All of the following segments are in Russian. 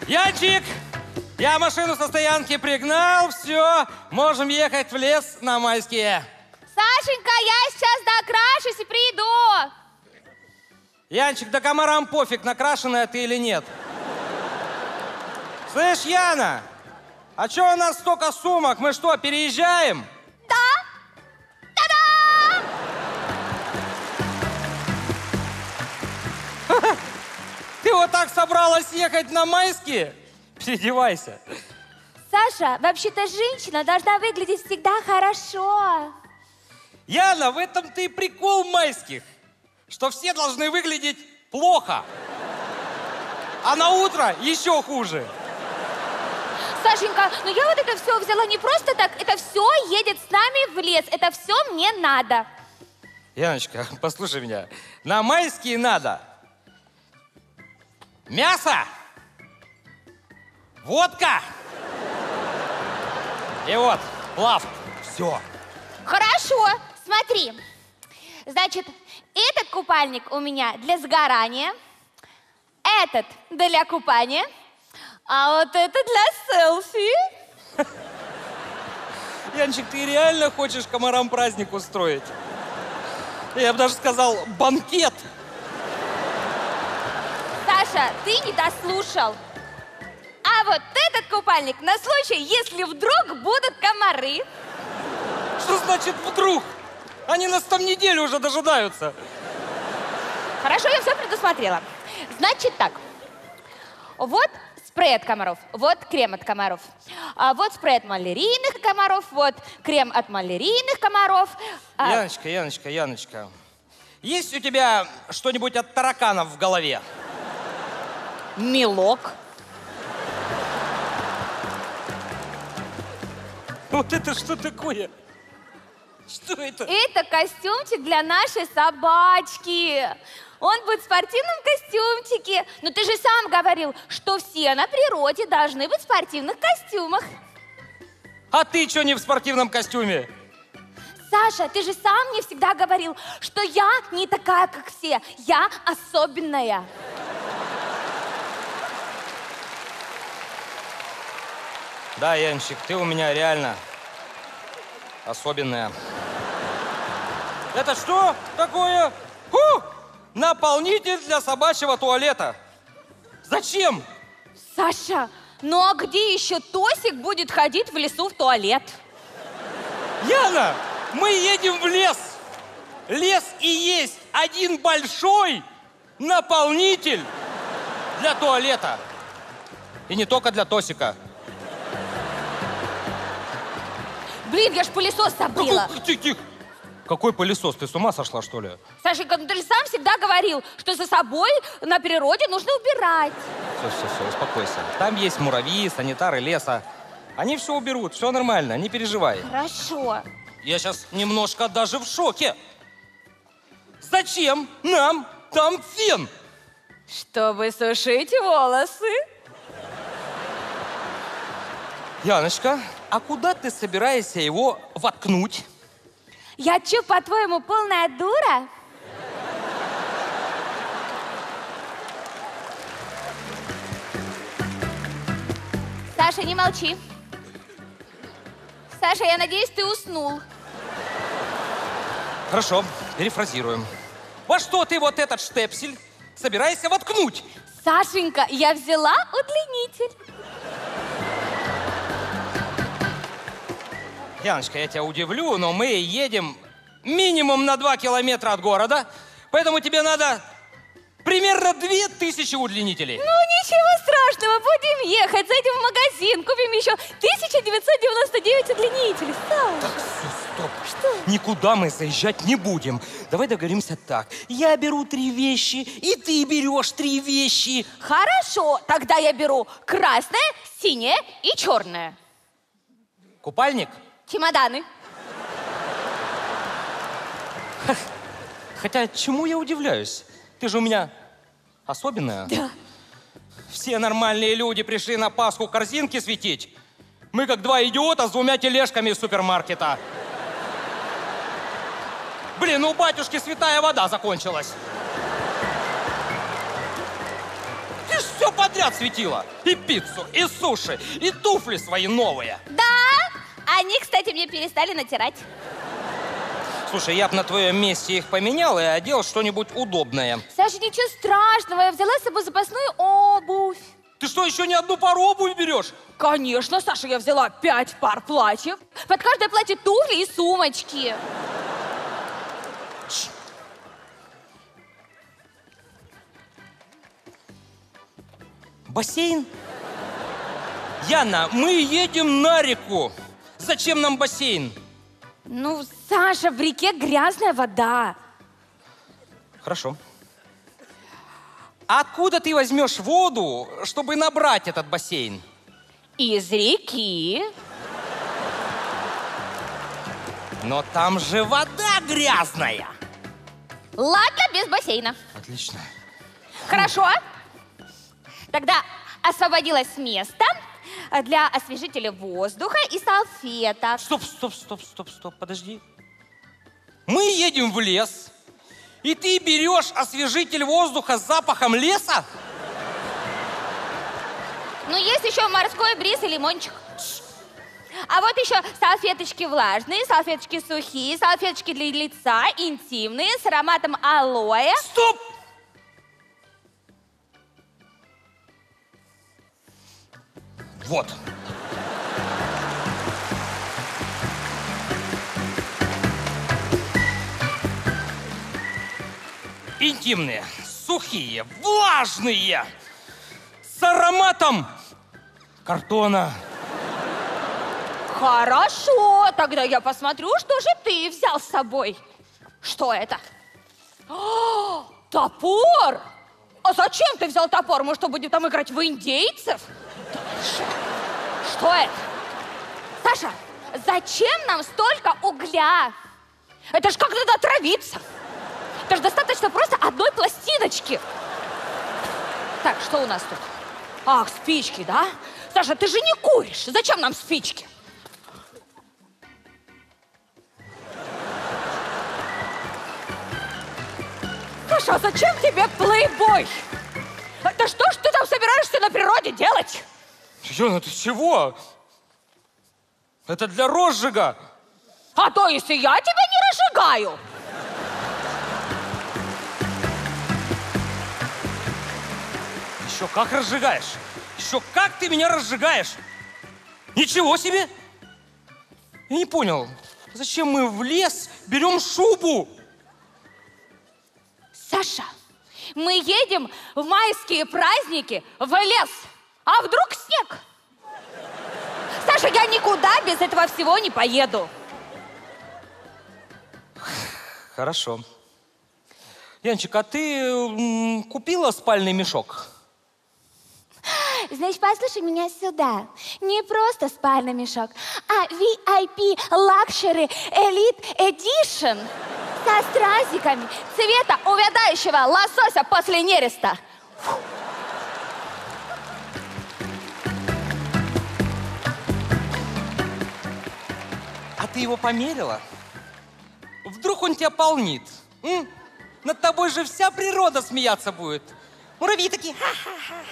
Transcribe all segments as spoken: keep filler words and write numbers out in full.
Янчик, я машину со стоянки пригнал, все, можем ехать в лес на майские. Сашенька, я сейчас докрашусь и приду. Янчик, да комарам пофиг, накрашенная ты или нет. Слышь, Яна, а что у нас столько сумок? Мы что, переезжаем? Да. Та-да! Ты вот так собралась ехать на майские? Переодевайся. Саша, вообще-то женщина должна выглядеть всегда хорошо. Яна, в этом-то и прикол майских, что все должны выглядеть плохо, а на утро еще хуже. Сашенька, ну я вот это все взяла не просто так, это все едет с нами в лес, это все мне надо. Яночка, послушай меня, на майские надо мясо, водка и вот плавк. Все. Хорошо, смотри. Значит, этот купальник у меня для сгорания, этот для купания, а вот это для селфи. Янчик, ты реально хочешь комарам праздник устроить? Я бы даже сказал, банкет. Саша, ты не дослушал. А вот этот купальник на случай, если вдруг будут комары. Что значит вдруг? Они нас там неделю уже дожидаются. Хорошо, я все предусмотрела. Значит так. Вот спрей от комаров, вот крем от комаров. А вот спрей от малярийных комаров, вот крем от малярийных комаров. А... Яночка, Яночка, Яночка. Есть у тебя что-нибудь от тараканов в голове? Мелок. Вот это что такое? Что это? Это костюмчик для нашей собачки. Он будет в спортивном костюмчике. Но ты же сам говорил, что все на природе должны быть в спортивных костюмах. А ты что не в спортивном костюме? Саша, ты же сам мне всегда говорил, что я не такая, как все. Я особенная. Да, Янчик, ты у меня реально особенная. Это что такое? Фу! Наполнитель для собачьего туалета. Зачем? Саша, ну а где еще Тосик будет ходить в лесу в туалет? Яна, мы едем в лес. Лес и есть один большой наполнитель для туалета. И не только для Тосика. Блин, я ж пылесос забыла. Какой, тихо, тихо. Какой пылесос? Ты с ума сошла, что ли? Сашенька, ну ты же сам всегда говорил, что за собой на природе нужно убирать. Все, все, все, успокойся. Там есть муравьи, санитары леса. Они все уберут, все нормально, не переживай. Хорошо. Я сейчас немножко даже в шоке. Зачем нам там фен? Чтобы сушить волосы. Яночка, а куда ты собираешься его воткнуть? Я че, по-твоему, полная дура? Саша, не молчи. Саша, я надеюсь, ты уснул. Хорошо, перефразируем. Во что ты вот этот штепсель собираешься воткнуть? Сашенька, я взяла удлинитель. Яночка, я тебя удивлю, но мы едем минимум на два километра от города, поэтому тебе надо примерно две тысячи удлинителей. Ну, ничего страшного, будем ехать, зайдем в магазин, купим еще тысяча девятьсот девяносто девять удлинителей. Саша. Так, все, стоп. Что? Никуда мы заезжать не будем. Давай договоримся так. Я беру три вещи, и ты берешь три вещи. Хорошо, тогда я беру красное, синее и черное. Купальник? Чемоданы. Хотя, чему я удивляюсь? Ты же у меня особенная. Да. Все нормальные люди пришли на Пасху корзинки светить. Мы как два идиота с двумя тележками из супермаркета. Блин, ну у батюшки святая вода закончилась. Ты ж все под подряд светила. И пиццу, и суши, и туфли свои новые. Да, они, кстати, мне перестали натирать. Слушай, я бы на твоем месте их поменял и одел что-нибудь удобное. Саша, ничего страшного, я взяла с собой запасную обувь. Ты что, еще ни одну пару обуви берешь? Конечно, Саша, я взяла пять пар платьев. Под каждое платье туфли и сумочки. Бассейн? Яна, мы едем на реку. Зачем нам бассейн? Ну, Саша, в реке грязная вода. Хорошо. Откуда ты возьмешь воду, чтобы набрать этот бассейн? Из реки. Но там же вода грязная. Ладно, без бассейна. Отлично. Хорошо. Тогда освободилось место для освежителя воздуха и салфеток. Стоп, стоп, стоп, стоп, стоп, подожди. Мы едем в лес, и ты берешь освежитель воздуха с запахом леса? Ну, есть еще морской бриз и лимончик. А вот еще салфеточки влажные, салфеточки сухие, салфеточки для лица, интимные, с ароматом алоэ. Стоп! Вот. Интимные, сухие, влажные, с ароматом картона. Хорошо, тогда я посмотрю, что же ты взял с собой. Что это? О, топор! А зачем ты взял топор? Мы что, будем там играть в индейцев? Дальше. Что это? Саша, зачем нам столько угля? Это ж как надо отравиться. Это ж достаточно просто одной пластиночки. Так, что у нас тут? Ах, спички, да? Саша, ты же не куришь. Зачем нам спички? Саша, а зачем тебе плейбой? Это что ж ты там собираешься на природе делать? Яна, ты чего? Это для розжига. А то если я тебя не разжигаю. Еще как разжигаешь? Еще как ты меня разжигаешь? Ничего себе! Я не понял, зачем мы в лес берем шубу? Саша, мы едем в майские праздники в лес, а вдруг снег? Саша, я никуда без этого всего не поеду. Хорошо. Янчик, а ты м, купила спальный мешок? Значит, послушай меня сюда. Не просто спальный мешок, а ви ай пи Luxury Elite Edition со стразиками цвета увядающего лосося после нереста. Фу. А ты его померила? Вдруг он тебя полнит? М? Над тобой же вся природа смеяться будет. Муравьи такие, ха-ха-ха.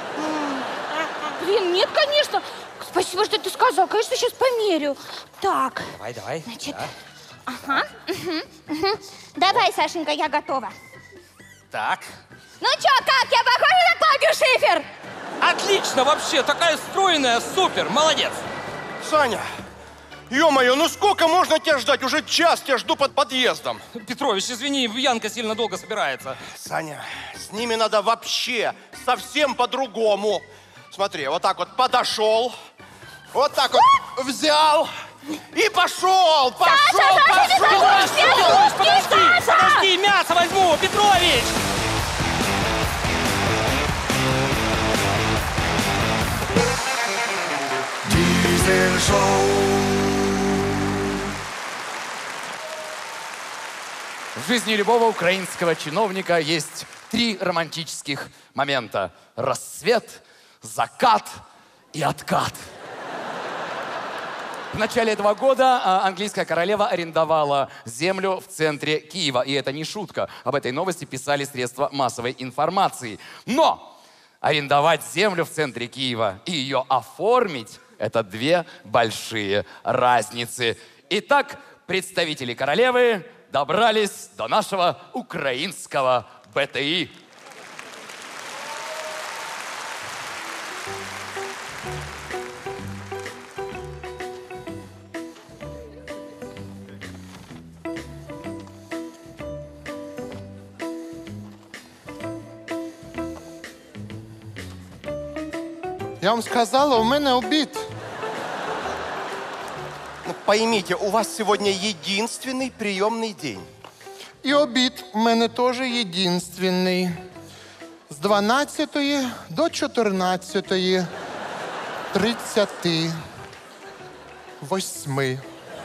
Блин, нет, конечно. Спасибо, что ты сказал. Конечно, сейчас померю. Так. Давай, давай. Значит, да. ага. Угу, угу. Давай, Сашенька, я готова. Так. Ну чё, как? Я похожа на Клавдию Шифер? Отлично вообще, такая стройная, супер, молодец. Саня, ё-моё, ну сколько можно тебя ждать? Уже час тебя жду под подъездом. Петрович, извини, Янка сильно долго собирается. Саня, с ними надо вообще совсем по-другому. Смотри, вот так вот подошел, вот так вот взял и пошел, пошел, Саша, пошел. Саша, Петрович, подожди, Саша! подожди, мясо возьму, Петрович! В жизни любого украинского чиновника есть три романтических момента. Рассвет, закат и откат. В начале этого года а, английская королева арендовала землю в центре Киева. И это не шутка. Об этой новости писали средства массовой информации. Но Арендовать землю в центре Киева и ее оформить – это две большие разницы. Итак, представители королевы добрались до нашего украинского бэ тэ и. Я вам сказала, у мене обід. Ну, поймите, у вас сегодня единственный приемный день. І обід у мене теж єдинственний. З дванадцятої до чотирнадцятої тридцяти восьми.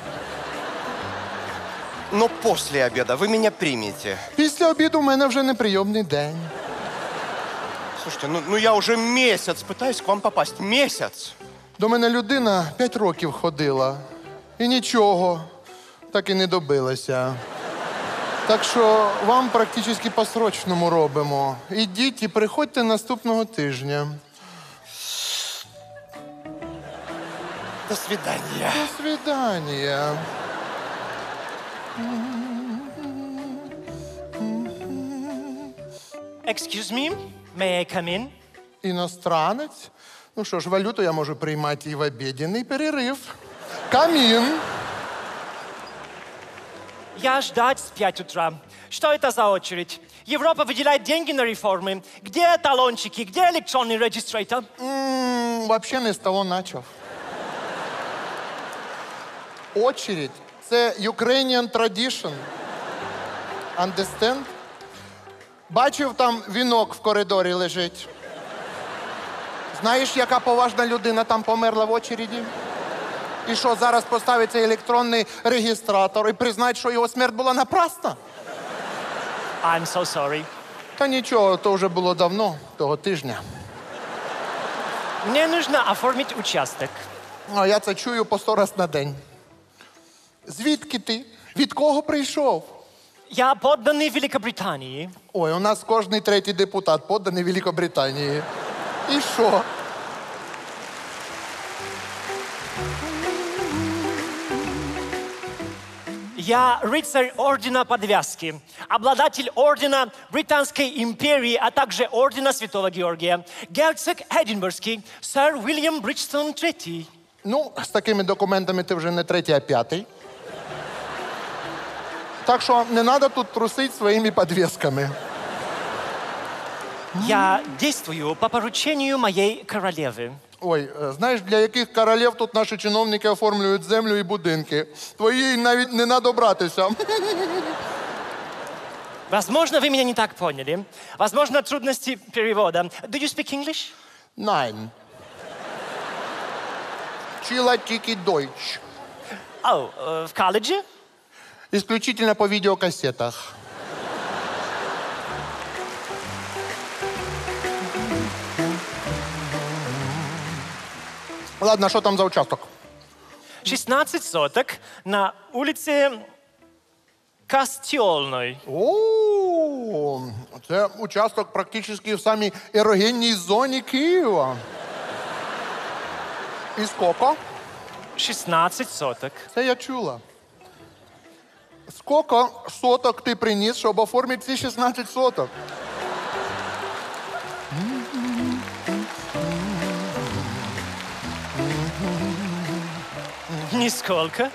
Но после обеда вы меня примете. Після обіду у мене вже неприйомний день. Слушайте, ну, ну я уже месяц пытаюсь к вам попасть. Месяц. До мене людина п'ять років ходила. І нічого, так і не добилася. Так що вам практично по-срочному робимо. Ідіть і приходьте наступного тижня. До свидания. До свидання. Excuse me, may I come in? Іностранець? Ну що ж, валюту я можу приймати і в обіденний перерив. Камін. Я ждать с пять утра. Что это за очередь? Европа выделяет деньги на реформы. Где талончики? Где электронный регистратор? М, Вообще не з того начав. Очередь – це Ukrainian tradition. Understand? Бачив, там вінок в коридорі лежить. Знаєш, яка поважна людина там померла в очереді? І що, зараз поставиться електронний реєстратор і признають, що його смерть була напрасна? I'm so sorry. Та нічого, то вже було давно, того тижня. Мне нужно оформить участок. А я це чую по сто раз на день. Звідки ти? Від кого прийшов? Я подданный Великобритании. Ой, у нас кожний третій депутат подданий Великобританії. І що? Я рыцарь ордена подвязки, обладатель ордена Британской империи, а также ордена Святого Георгия, герцог Эдинбургский, сэр Уильям Бриджстон третий. Ну, з такими документами ти вже не третій, а п'ятий. Так що не треба тут трусити своїми підвісками. Я действую по поручению моей королевы. Ой, е, знаєш, для яких королів тут наші чиновники оформлюють землю і будинки. Твої навіть не треба братися. Возможно, вы меня не так поняли. Возможно, трудности перевода. Do you speak English? Найн. Вчила тільки дойч. Oh, э, в колледже? Исключительно по відеокасетах. Ладно, що там за участок? шестнадцать соток на улице Костельной. О, це участок практично в самій ерогенній зоні Києва. І скільки? шестнадцать соток. Це я чула. Скільки соток ти приніс, щоб оформити ці шістнадцять соток? Нисколько.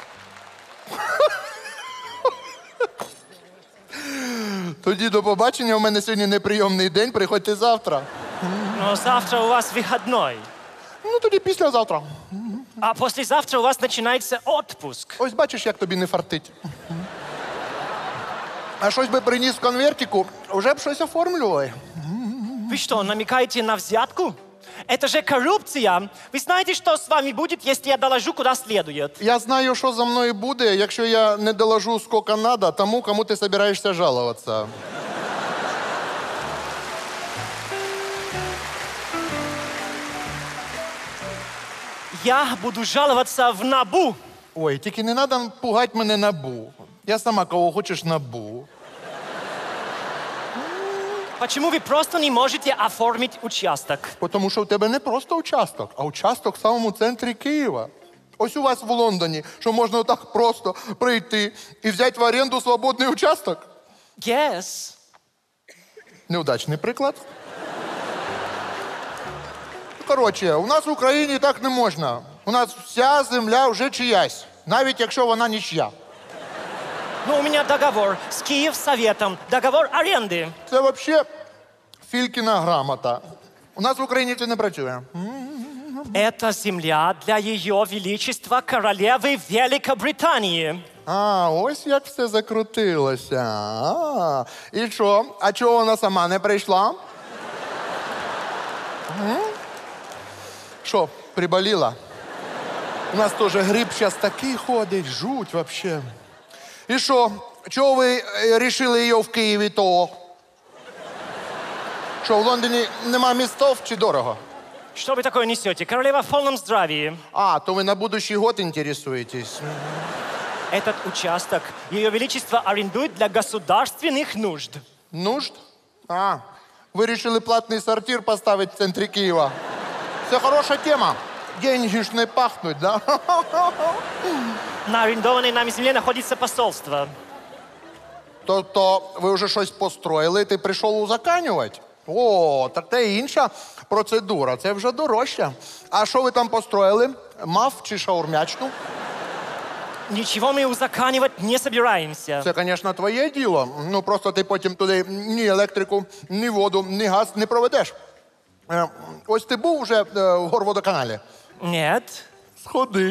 Тоді до побачення, у мене сьогодні неприйомний день, приходьте завтра. Но завтра у вас выходной. Ну, тоді післязавтра. А послезавтра у вас начинается отпуск. Ось бачиш, як тобі не фартить. А щось би приніс в конвертику, вже б щось оформлювали. Вы что, намекаете на взятку? Это же коррупция. Вы знаете, что с вами будет, если я доложу куда следует? Я знаю, що за мною буде, якщо я не доложу, скільки надо, тому, кому ти собираєшся жалуватися. Я буду жаловаться в НАБУ. Ой, тільки не треба пугати мене набу. Я сама кого хочеш набу. Почему вы просто не можете оформить участок? Тому що в тебе не просто участок, а участок в самому центрі Києва. Ось у вас в Лондоні, що можна отак просто прийти і взяти в оренду свободний участок. Yes. Неудачний приклад. Коротше, у нас в Україні так не можна. У нас вся земля вже чиясь, навіть якщо вона нічия. Ну, у меня договор с Киевсоветом, договор аренды. Це взагалі Филькіна грамота. У нас в Україні це не працює. Это земля для Ее Величества Королевы Великобритании. А, ось як все закрутилося. А, і що? А чого вона сама не прийшла? М? Що, приболіла? У нас теж грип зараз такий ходить, жуть вообще. І що? Чого ви вирішили її в Києві того? Що, в Лондоні нема містов чи дорого? Что вы такое несете? Королева в полном здравии. А, то ви на будущий год інтересуєтесь. Этот участок Ее Величество арендует для государственных нужд. Нужд? А, ви вирішили платний сортир поставити в центрі Києва. Це хороша тема. Деньги ж не пахнуть, да? На арендованной нами земле находится посольство. Тобто ви вже щось построїли, ти прийшов узаканювати? О, так це інша процедура, це вже дорожче. А що ви там построїли? Маф чи шаурмячну? Ничего мы узаканивать не собираемся. Це, звісно, твоє діло. Ну, просто ти потім туди ні електрику, ні воду, ні газ не проведеш. Е, ось ти був вже е, в горводоканалі? Нет. Сходи.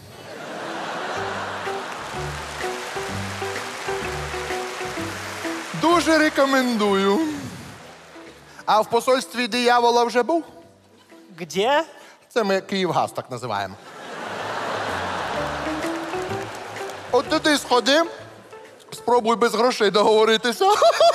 Дуже рекомендую. А в посольстві диявола вже був? Где? Це ми Київгаз так називаємо. От туди сходи, спробуй без грошей договоритися.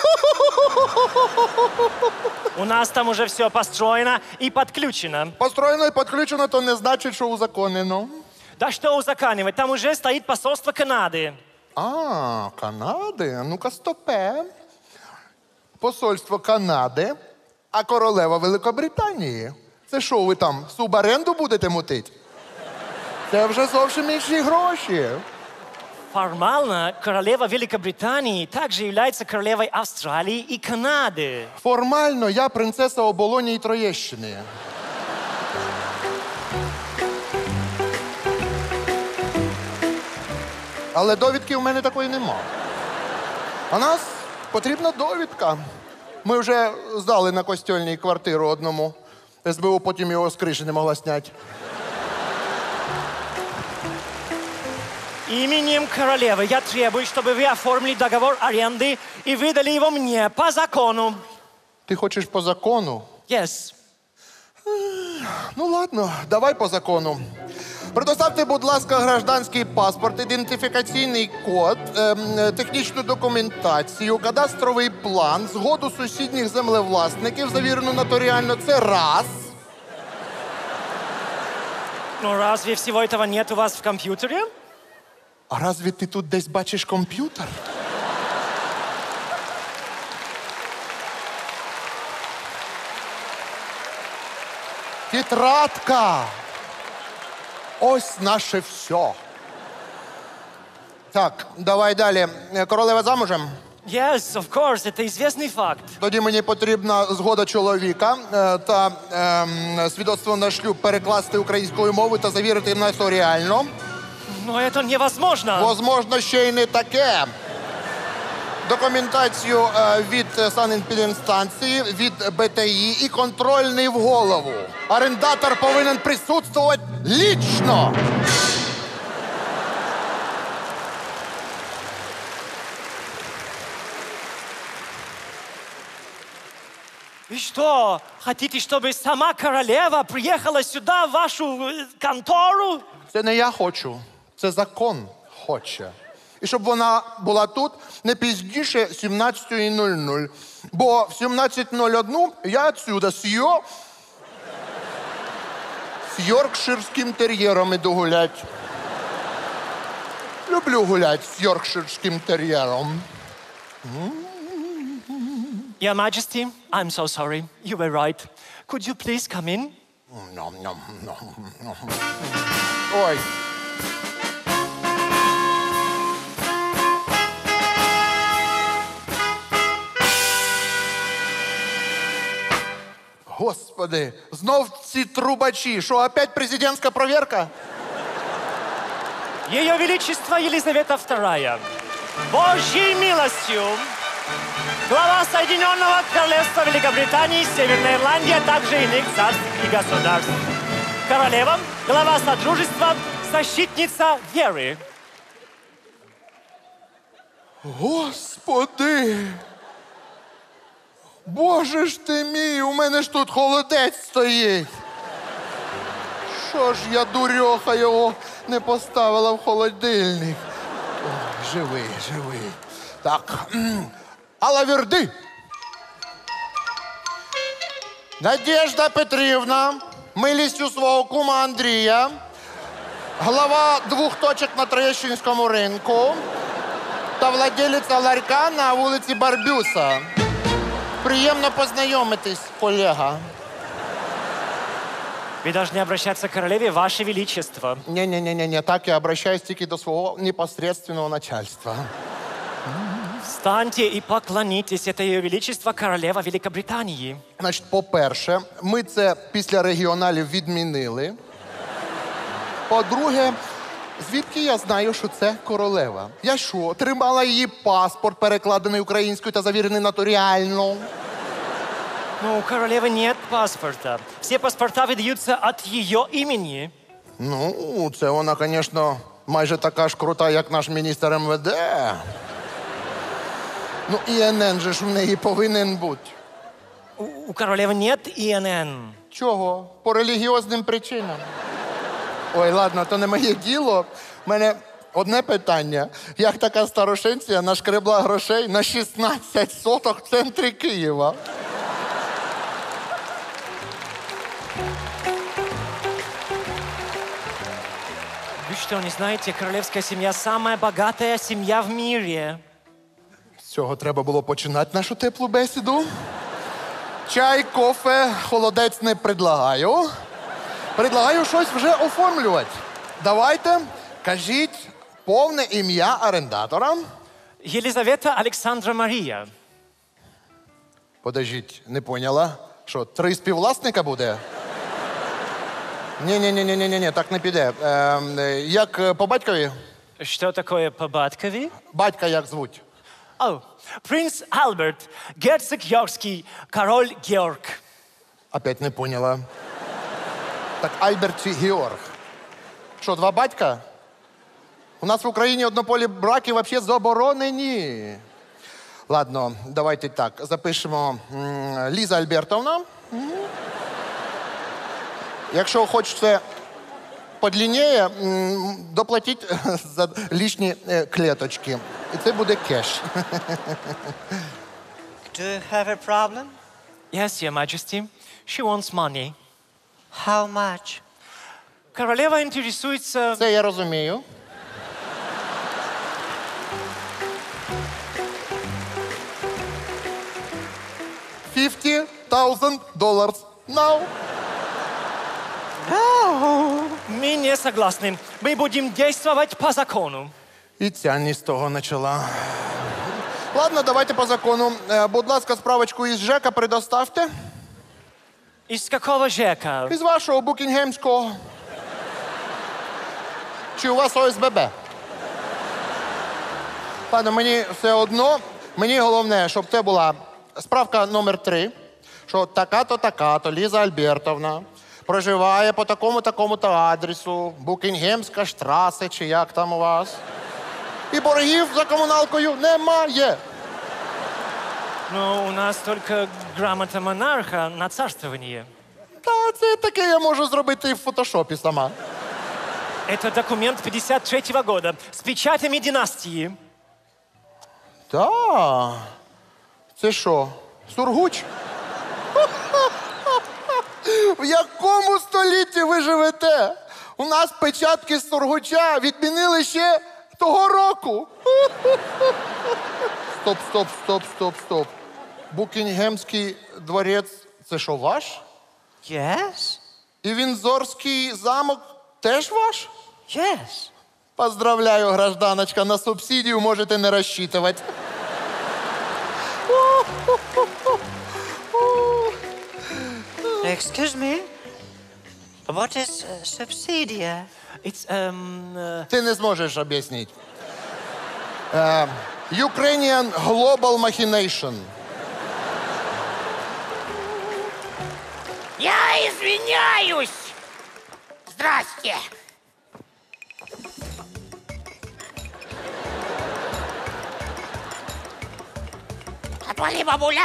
У нас там уже все построено и подключено. Построєно і підключено, то не значить, що узаконено. Да что узаканивать? Там уже стоит посольство Канады. А, Канади? Ну-ка, стопе. Посольство Канади, а королева Великобританії. Це що, ви там субаренду будете мутити? Це вже зовсім інші гроші. Формально королева Великобритании также является королевой Австралии и Канады. Формально я принцеса Оболоні і Троєщини. Але довідки в мене такої нема. А нас потрібна довідка. Ми вже здали на Костьольній квартиру одному. ес бе у потім його з криші не могла зняти. Именем королевы я требую, чтобы вы оформили договор аренды и выдали его мне по закону. Ти хочеш по закону? Yes. Ну ладно, давай по закону. Предоставте, будь ласка, гражданський паспорт, ідентифікаційний код, ем, технічну документацію, кадастровий план, згоду сусідніх землевласників, завірену нотаріально. Це раз. Ну разве всего этого нет у вас в компьютере? А разве ти тут десь бачиш комп'ютер? Тетрадка! Ось наше все. Так, давай далі. Королева замужем? Yes, of course, это известный факт. Тоді мені потрібна згода чоловіка е, та ем, свідоцтво на шлюб перекласти українською мовою та завірити нотаріально. Но это невозможно. Возможно, ще й не таке. Документацію е, від санепідемстанції, від бе те і і контрольний в голову. Орендатор повинен присутствувати лично. И что, хотите, чтобы сама королева приехала сюда, в вашу э, контору? Це не я хочу, це закон хоче. І щоб вона була тут не пізніше сімнадцятої нуль нуль. Бо в сімнадцять нуль один я отсюда з йо... з йоркширським тер'єром іду гулять. Люблю гулять з йоркширським тер'єром. Your Majesty, I'm so sorry. You were right. Could you please come in? Ой. Господи, знов ці трубачі. Що, опять президентська провірка? Ее Величество Елизавета Вторая, Божьей милостью, глава Соединенного Королевства Великобритании, Северной Ирландии, а также иных царств и государств. Королева, глава Содружества, защитница веры. Господи! Боже ж ти мій, у мене ж тут холодець стоїть. Що ж я, дурьоха, його не поставила в холодильник? Ой, живий, живий. Так, алаверди. Надежда Петрівна, милістю свого кума Андрія, глава двох точок на Троєщинському ринку та владелиця ларька на вулиці Барбюса. Приємно познайомитись, колега. Вы должны обращаться к королеве, Ваше Величество. Не-не-не-не, так я обращаюсь тільки до свого непосредственного начальства. Встаньте и поклонитесь. Это Ее Величество Королева Великобритании. Значить, по-перше, ми це після регіоналів відмінили. По-друге, звідки я знаю, що це королева? Я що, тримала її паспорт, перекладений українською та завірений нотаріально? Но у королевы нет паспорта. Все паспорта выдаются от ее имени. Ну, це вона, звісно, майже така ж крута, як наш міністр ем ве де. Ну, і ен ен же ж в неї повинен бути. У, у королевы нет І Ен Ен. Чого? По релігіозним причинам. Ой, ладно, то не моє діло. У мене одне питання. Як така старошенція нашкребла грошей на шістнадцять соток в центрі Києва? Вы что, не знаете, королевская семья самая богатая семья в мире. З цього треба було починати нашу теплу бесіду. Чай, кофе, холодець не предлагаю. Предлагаю щось вже оформлювати. Давайте, кажіть повне ім'я орендатора. Елизавета Александра Мария. Подождіть, не поняла. Що, три співвласника буде? Ні-ні-ні-ні-ні, так не піде. Е, як по батькові? Что такое по батькові? Батька як звуть? О, принц Альберт, герцог Йоркский, король Георг. Опять не поняла. Так Альберт чи Георг? Що, два батька? У нас в Україні однополі браки взагалі заборонені. Ладно, давайте так, запишемо м, Ліза Альбертовна. М. Якщо хочете подлінніє, м, доплатіть за лишні е, клеточки. І це буде кеш. Do you have a problem? Yes, Your Majesty. She wants money. How much? Королева интересуется... Це я розумію. fifty thousand dollars now. Мы не согласны. Мы будем действовать по закону. І ця не з того почала. Ладно, давайте по закону. Е, будь ласка, справочку із ЖЕКа предоставте. Из какого ЖЕКа? Із вашого букінгемського. Чи у вас О С Б Б? Ладно, мені все одно. Мені головне, щоб це була справка номер три, що така-то, така-то Ліза Альбертовна проживає по такому-такому-то адресу, Букінгемська штрасе, чи як там у вас. І боргів за комуналкою немає. Ну, у нас только грамота монарха на царствование. Та це таке я можу зробити і в фотошопі сама. Это документ пятьдесят третьего года с печатями династии. Та. Це що, Сургуч? В якому столітті ви живете? У нас печатки з Сургуча відмінили ще того року. Стоп, стоп, стоп, стоп, стоп. Букінгемський дворець – це що, ваш? Yes? І Віндзорський замок теж ваш? Yes. Поздравляю, гражданочка, на субсидію можете не розчитувати. Excuse me? What is uh, subsidia? It's um, uh, Ти не зможеш об'яснити. Е, Ukrainian Global Machination. Я извиняюсь! Здрасте! Отвали, бабуля!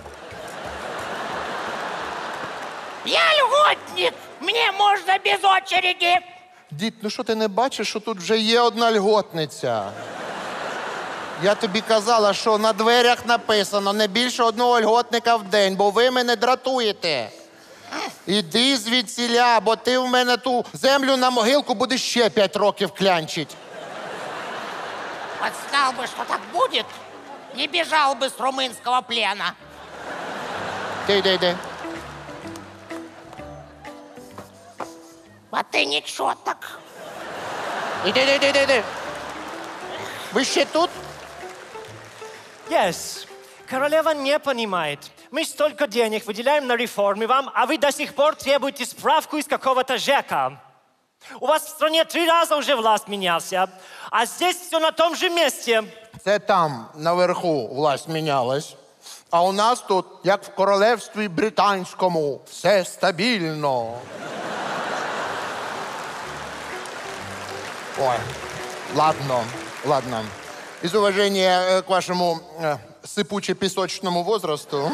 Я льготник! Мне можно без очереди! Дід, ну що ти не бачиш, що тут вже є одна льготниця? Я тобі казала, що на дверях написано не більше одного льготника в день, бо ви мене дратуєте. Іди звідсіля, бо ти в мене ту землю на могилку будеш ще п'ять років клянчить. Вот знал бы, что так будет, не бежал бы с румынского плена. Ти йди, йди. А ты ничего так. Іди, іди, іди, іди. Ви ще тут? yes. Королева не понимает. Мы столько денег выделяем на реформы вам, а вы до сих пор требуете справку из какого-то ЖЭКа. У вас в стране три раза уже власть менялся, а здесь все на том же месте. Це там, наверху, власть мінялась. А у нас тут, як в королевстві британському, все стабільно. Ой, ладно, ладно. Из уважения к вашему э, сипуче-пісочному возрасту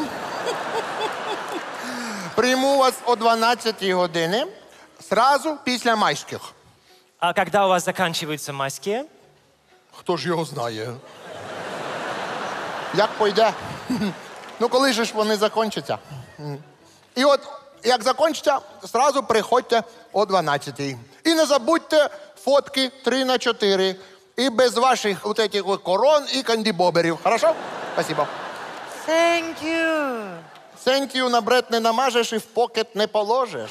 прийму вас о дванадцятій годині, сразу після майських. А когда у вас заканчиваются майские? Хто ж його знає? Як пойде? Ну, коли же ж вони закінчаться? І от, як закінчаться, сразу приходьте о дванадцятій. І не забудьте фотки три на чотири. І без ваших вот этих вот корон і кандібоберів. Хорошо? Спасибо. Thank you. Сентію на бред не намажеш і в покет не положиш.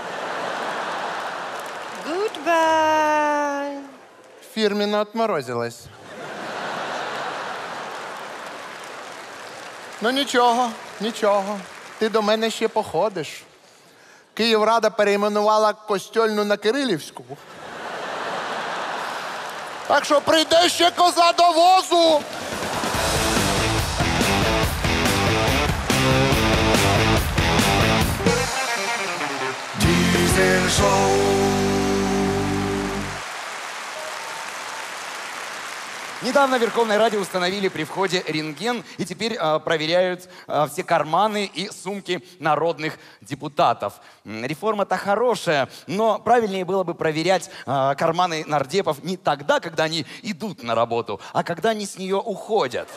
Goodbye. Фірміно отморозилась. Ну нічого, нічого. Ти до мене ще походиш. Київрада перейменувала Костьольну на Кирилівську. Так що прийде ще коза до возу. Недавно в Верховной Раде установили при входе рентген и теперь э, проверяют э, все карманы и сумки народных депутатов. М, Реформа-то хорошая, но правильнее было бы проверять э, карманы нардепов не тогда, когда они идут на работу, а когда они с нее уходят.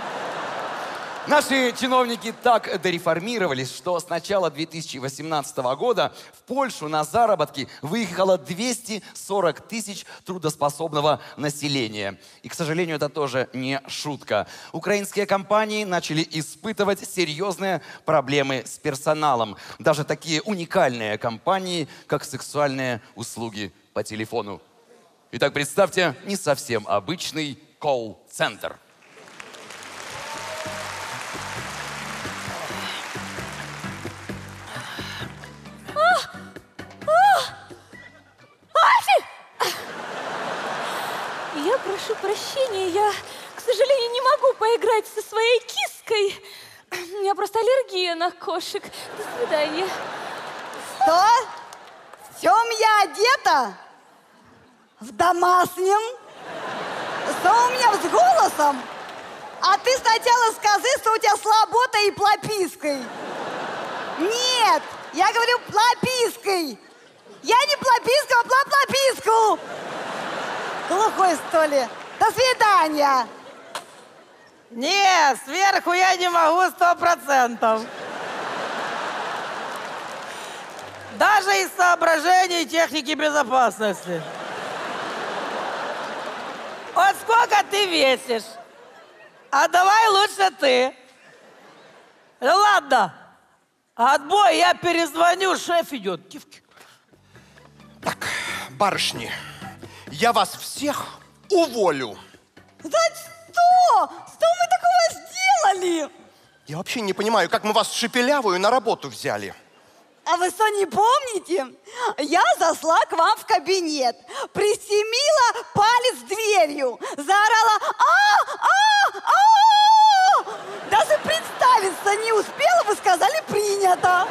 Наши чиновники так дореформировались, что с начала две тысячи восемнадцатого года в Польшу на заработки выехало двести сорок тысяч трудоспособного населения. И, к сожалению, это тоже не шутка. Украинские компании начали испытывать серьезные проблемы с персоналом. Даже такие уникальные компании, как сексуальные услуги по телефону. Итак, представьте, не совсем обычный колл-центр. Я прошу прощения, я, к сожалению, не могу поиграть со своей киской. У меня просто аллергия на кошек. До свидания. Что? В чем я одета? В домашнем? Что у меня с голосом? А ты сначала скажи, что у тебя слабота и плопиской. Нет, я говорю плопиской. Я не плописку, а плоплописку. Глухой, что ли? До свидания. Не, сверху я не могу сто процентов. Даже из соображений техники безопасности. Вот сколько ты весишь? А давай лучше ты. Да ладно. Отбой, я перезвоню, шеф идет. Кивки. Так, барышни, я вас всех уволю. Да что? Что мы такого сделали? Я вообще не понимаю, как мы вас шепелявую на работу взяли. А вы что, не помните? Я зашла к вам в кабинет, прищемила палец дверью, заорала «А! А! А!» Даже представиться не успела, вы сказали «принято».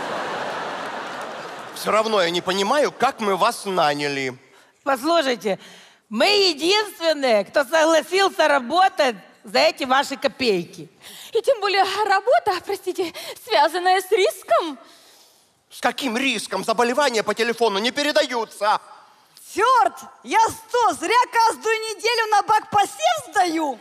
Все равно я не понимаю, как мы вас наняли. Послушайте, мы единственные, кто согласился работать за эти ваши копейки. И тем более работа, простите, связанная с риском. С каким риском? Заболевания по телефону не передаются. Черт, я что, зря каждую неделю на бак посев сдаю?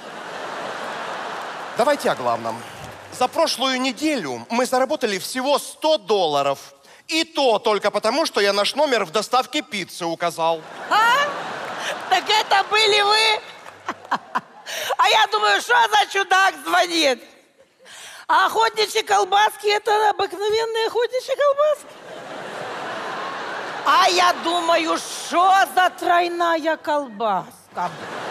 Давайте о главном. За прошлую неделю мы заработали всего сто долларов. И то только потому, что я наш номер в доставке пиццы указал. А? Так это были вы? А я думаю, что за чудак звонит? А охотничьи колбаски – это обыкновенные охотничьи колбаски. А я думаю, что за тройная колбаска?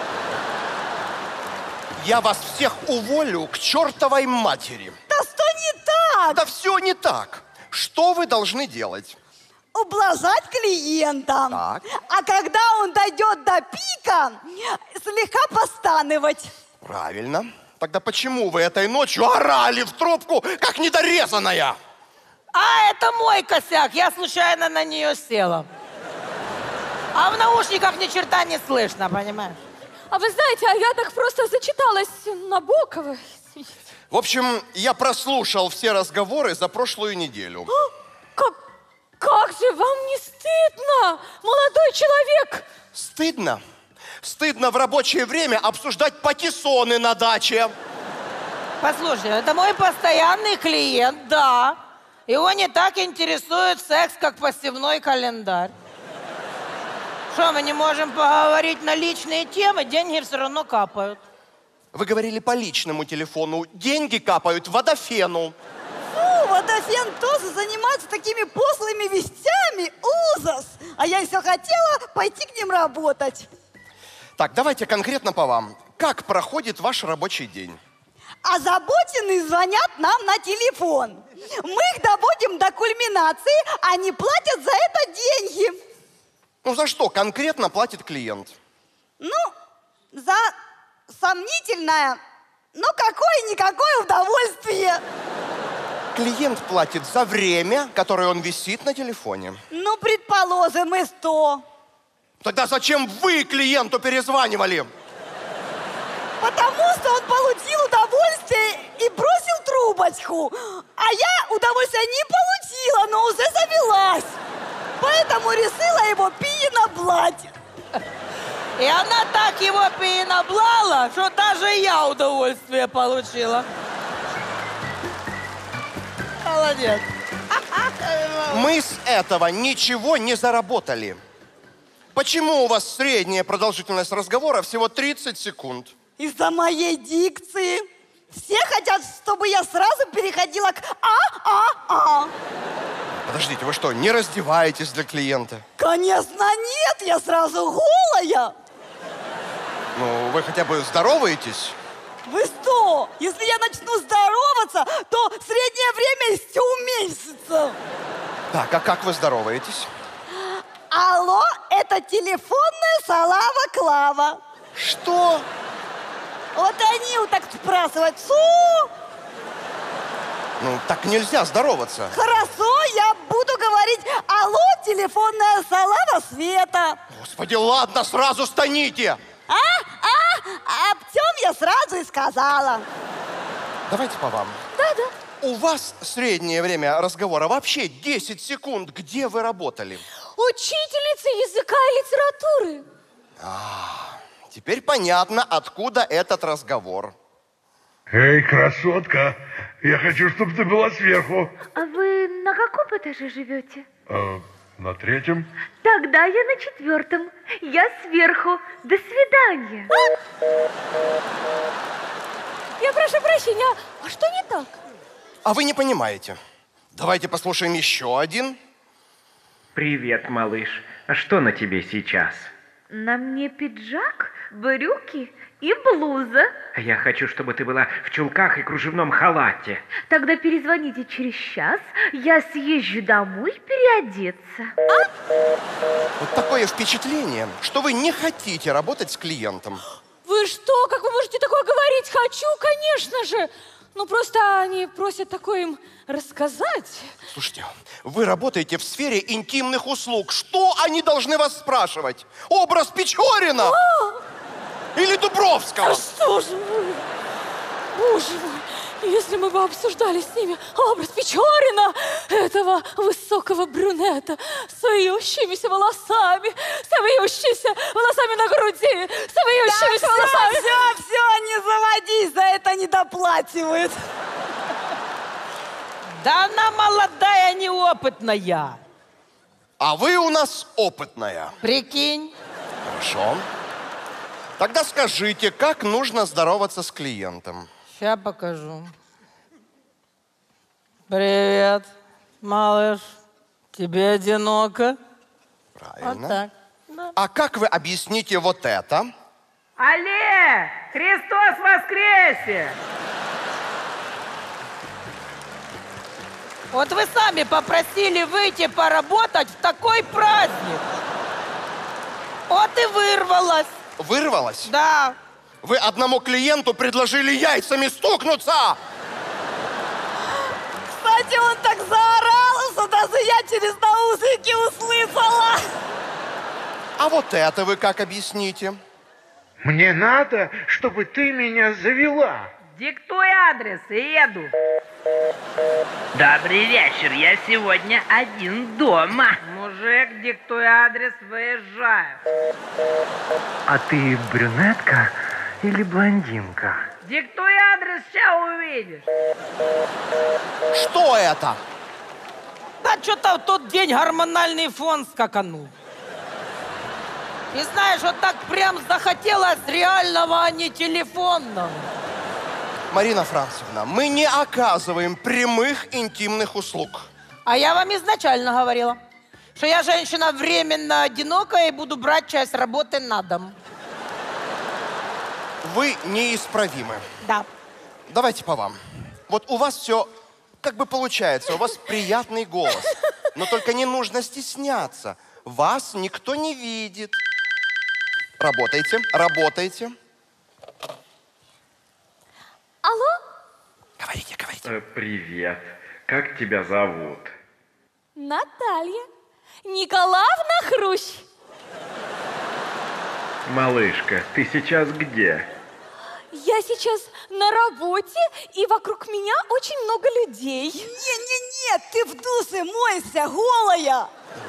Я вас всех уволю к чертовой матери. Да что не так? Да все не так. Что вы должны делать? Ублажать клиента. Так. А когда он дойдет до пика, слегка постанывать. Правильно. Тогда почему вы этой ночью орали в трубку, как недорезанная? А это мой косяк. Я случайно на нее села. А в наушниках ни черта не слышно, понимаешь? А вы знаете, а я так просто зачиталась Набокова. В общем, я прослушал все разговоры за прошлую неделю. Как, как же вам не стыдно, молодой человек? Стыдно? Стыдно в рабочее время обсуждать патиссоны на даче. Послушай, это мой постоянный клиент, да. Его не так интересует секс, как посевной календарь. Что, мы не можем поговорить на личные темы? Деньги все равно капают. Вы говорили по личному телефону. Деньги капают водофену. Фу, водофен тоже занимается такими пошлыми вещами. Ужас! А я все хотела пойти к ним работать. Так, давайте конкретно по вам. Как проходит ваш рабочий день? Озабоченные звонят нам на телефон. Мы их доводим до кульминации, они платят за это деньги. Ну, за что конкретно платит клиент? Ну, за сомнительное, но какое-никакое удовольствие. Клиент платит за время, которое он висит на телефоне. Ну, предположим, и сто. Тогда зачем вы клиенту перезванивали? Потому что он получил удовольствие и бросил трубочку. А я удовольствия не получила, но уже завелась. Поэтому решила его пеноблать. И она так его пеноблала, что даже я удовольствие получила. Молодец. Мы с этого ничего не заработали. Почему у вас средняя продолжительность разговора всего тридцать секунд? Из-за моей дикции. Все хотят, чтобы я сразу переходила к а-а-а. Подождите, вы что, не раздеваетесь для клиента? Конечно нет, я сразу голая. Ну, вы хотя бы здороваетесь? Вы что? Если я начну здороваться, то среднее время еще уменьшится. Так, а как вы здороваетесь? Алло, это телефонная Салава Клава. Что? Вот они вот так спрашивают. Что? Ну, так нельзя здороваться. Хорошо, я буду говорить: алло, телефонная Салава Света. Господи, ладно, сразу станите. А? А? Об чем я сразу и сказала. Давайте по вам. Да, да. У вас среднее время разговора вообще десять секунд. Где вы работали? Учительница языка и литературы. А, теперь понятно, откуда этот разговор. Эй, красотка, я хочу, чтобы ты была сверху. А вы на каком этаже живете? А, на третьем. Тогда я на четвертом. Я сверху. До свидания. Я прошу прощения, а что не так? А вы не понимаете. Давайте послушаем еще один. Привет, малыш. А что на тебе сейчас? На мне пиджак, брюки и блуза. Я хочу, чтобы ты была в чулках и кружевном халате. Тогда перезвоните через час, я съезжу домой переодеться. А? Вот такое впечатление, что вы не хотите работать с клиентом. Вы что? Как вы можете такое говорить? Хочу, конечно же. Ну, просто они просят такое им рассказать. Слушайте, вы работаете в сфере интимных услуг. Что они должны вас спрашивать? Образ Печорина? А! Или Дубровского? А что же вы? Боже мой, если мы бы обсуждали с ними образ Печорина, этого высокого брюнета с вьющимися волосами, с вьющимися волосами на груди, с вьющимися да, волосами. Все, все, все, не заводись, за это не доплачивают. Да она молодая, неопытная. А вы у нас опытная. Прикинь. Хорошо. Тогда скажите, как нужно здороваться с клиентом? Сейчас покажу. Привет, малыш. Тебе одиноко? Правильно. Вот так. Да. А как вы объясните вот это? Алле! Христос воскресе! Вот вы сами попросили выйти поработать в такой праздник. Вот и вырвалась. Вырвалась? Да. Вы одному клиенту предложили яйцами стукнуться! Кстати, он так заорал, что даже я через наушники услышала. А вот это вы как объясните? Мне надо, чтобы ты меня завела. Диктуй адрес и еду. Добрый вечер, я сегодня один дома. Мужик, диктуй адрес, выезжаю. А ты брюнетка или блондинка? Диктуй адрес, сейчас увидишь. Что это? Да что-то в тот день гормональный фон скаканул. И знаешь, вот так прям захотелось реального, а не телефонного. Марина Францевна, мы не оказываем прямых интимных услуг. А я вам изначально говорила, что я женщина временно одинокая и буду брать часть работы на дом. Вы неисправимы. Да. Давайте по вам. Вот у вас все как бы получается, у вас приятный голос. Но только не нужно стесняться. Вас никто не видит. Работайте, работайте. Алло? Говорите, говорите. Э, привет. Как тебя зовут? Наталья Николаевна Хрущ. Малышка, ты сейчас где? Я сейчас на работе, и вокруг меня очень много людей. Не-не-не, ты в душе мойся, голая.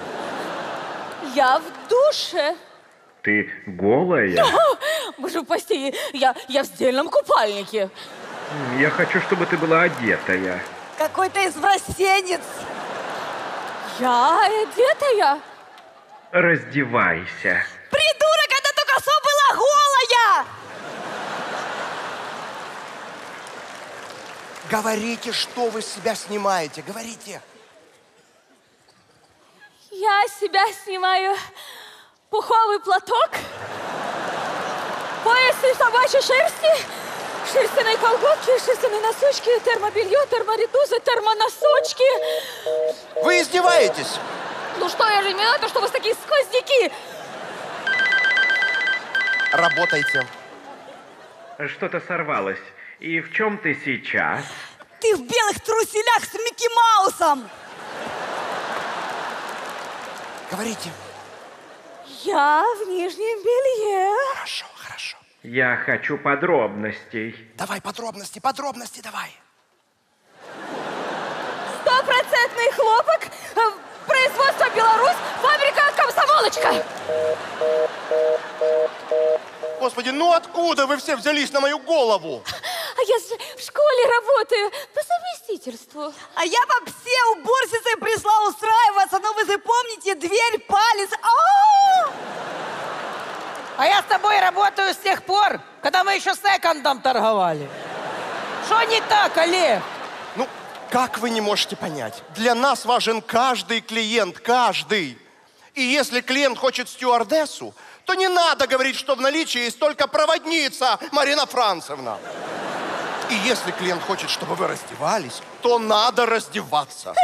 Я в душе. Ты голая? Боже упаси, я, я в сдельном купальнике. Я хочу, чтобы ты была одетая. Какой-то извращенец. Я одетая? Раздевайся. Придурок, это только что была голая! Говорите, что вы с себя снимаете, говорите. Я с себя снимаю пуховый платок, пояс из собачьей шерсти, шерстяные колготки, шерстяные носочки, термобелье, терморитузы, термоносочки. Вы издеваетесь? Ну что, я же имею в виду, что у вас такие сквозняки. Работайте. Что-то сорвалось. И в чем ты сейчас? Ты в белых труселях с Микки Маусом. Говорите. Я в нижнем белье. Хорошо, хорошо. Я хочу подробностей. Давай подробности, подробности давай. Стопроцентный хлопок, э, производство Беларусь, фабрика «Комсомолочка». Господи, ну откуда вы все взялись на мою голову? А я же в школе работаю по совместительству. А я вообще уборщицей пришла устраиваться, но вы же помните, дверь, палец. А-а-а! А я с тобой работаю с тех пор, когда мы еще секондом торговали. Что не так, Олег? Ну, Как вы не можете понять? Для нас важен каждый клиент, каждый. И если клиент хочет стюардессу, то не надо говорить, что в наличии есть только проводница Марина Францевна. И если клиент хочет, чтобы вы раздевались, то надо раздеваться.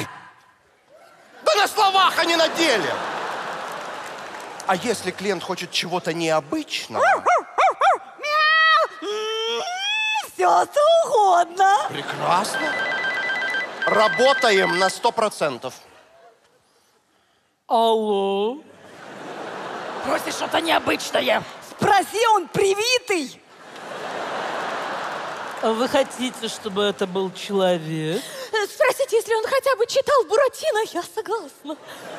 Да на словах, а не на деле. А если клиент хочет чего-то необычного... Все, что угодно. Прекрасно. Работаем на сто процентов. Алло? Просишь что-то необычное. Спроси, он привитый. А вы хотите, чтобы это был человек? Спросите, если он хотя бы читал Буратино, я согласна.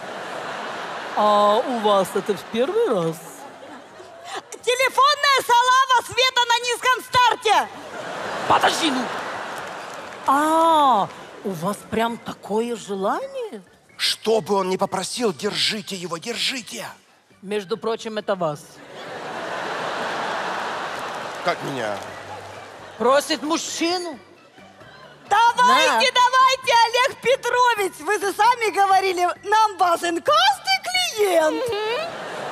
А у вас это в первый раз? Телефонная салава, света на низком старте. Подожди, ну. А, у вас прям такое желание? Что бы он ни попросил, держите его, держите. Между прочим, это вас. Как меня? Просит мужчину. Давайте, На. давайте, Олег Петрович. Вы же сами говорили, нам важен каждый клиент. Угу.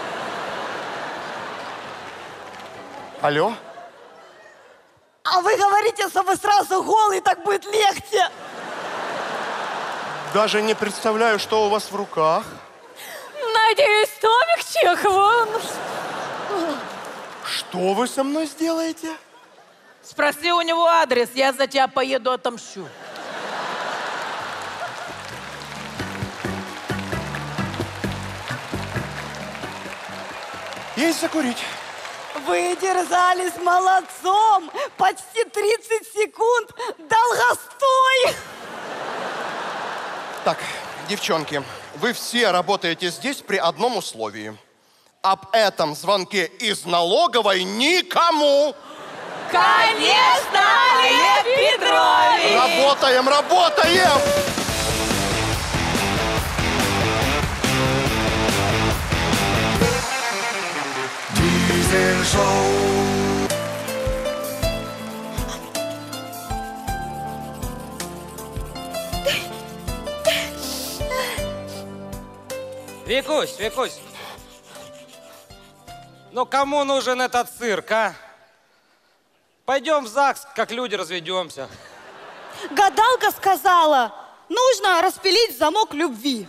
Алло? А вы говорите, что вы сразу голый, так будет легче. Даже не представляю, что у вас в руках. Надеюсь, томик Чехова. Что вы со мной сделаете? Спроси у него адрес, я за тебя поеду, отомщу. Есть закурить. Вы держались молодцом. Почти тридцать секунд. Долгостой. Так, девчонки, вы все работаете здесь при одном условии. Об этом звонке из налоговой никому. Конечно, Олег Петрович! Работаем, работаем! Дизель-шоу. Викусь, Викусь, ну кому нужен этот цирк, а? Пойдем в ЗАГС, как люди разведемся. Гадалка сказала, нужно распилить замок любви.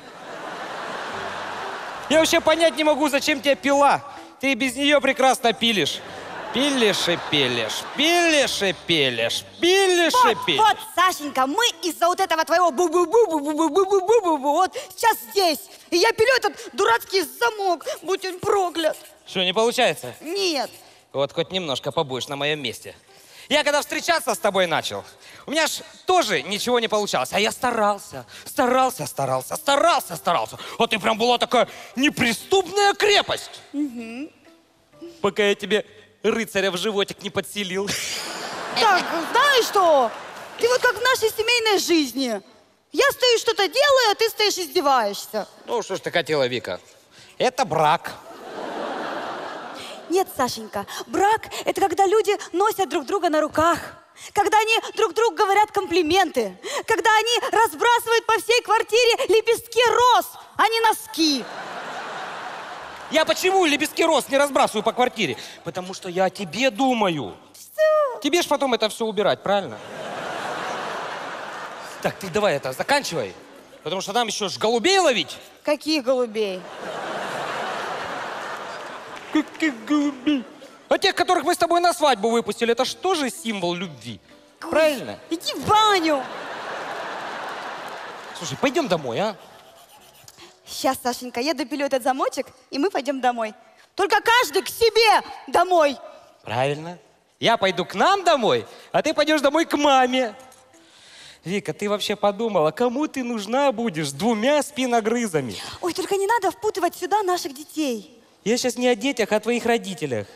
Я вообще понять не могу, зачем тебе пила. Ты и без нее прекрасно пилишь. Пилишь и пилишь, пилишь и пилишь, пилишь вот, и пилишь. Вот, Сашенька, мы из-за вот этого твоего бу-бу-бу-бу-бу-бу-бу-бу-бу вот сейчас здесь. И я пилю этот дурацкий замок, будь он проклят. Что, не получается? Нет. Вот хоть немножко побудешь на моем месте. Я когда встречаться с тобой начал, у меня ж тоже ничего не получалось. А я старался, старался, старался, старался, старался. А ты прям была такая неприступная крепость. Угу. Пока я тебе рыцаря в животик не подселил. Так, знаешь что? Ты вот как в нашей семейной жизни. Я стою, что-то делаю, а ты стоишь, издеваешься. Ну, что ж ты хотела, Вика? Это брак. Нет, Сашенька, брак – это когда люди носят друг друга на руках, когда они друг другу говорят комплименты, когда они разбрасывают по всей квартире лепестки роз, а не носки. Я почему лепестки роз не разбрасываю по квартире? Потому что я о тебе думаю. Что? Тебе ж потом это все убирать, правильно? Так, ты давай это заканчивай, потому что нам еще ж голубей ловить. Каких голубей? Каких голубей? А тех, которых мы с тобой на свадьбу выпустили, это ж тоже символ любви. Ой, правильно? Иди в баню. Слушай, пойдем домой, а? Сейчас, Сашенька, я допилю этот замочек, и мы пойдем домой. Только каждый к себе домой. Правильно. Я пойду к нам домой, а ты пойдешь домой к маме. Вика, ты вообще подумала, кому ты нужна будешь с двумя спиногрызами? Ой, только не надо впутывать сюда наших детей. Я сейчас не о детях, а о твоих родителях.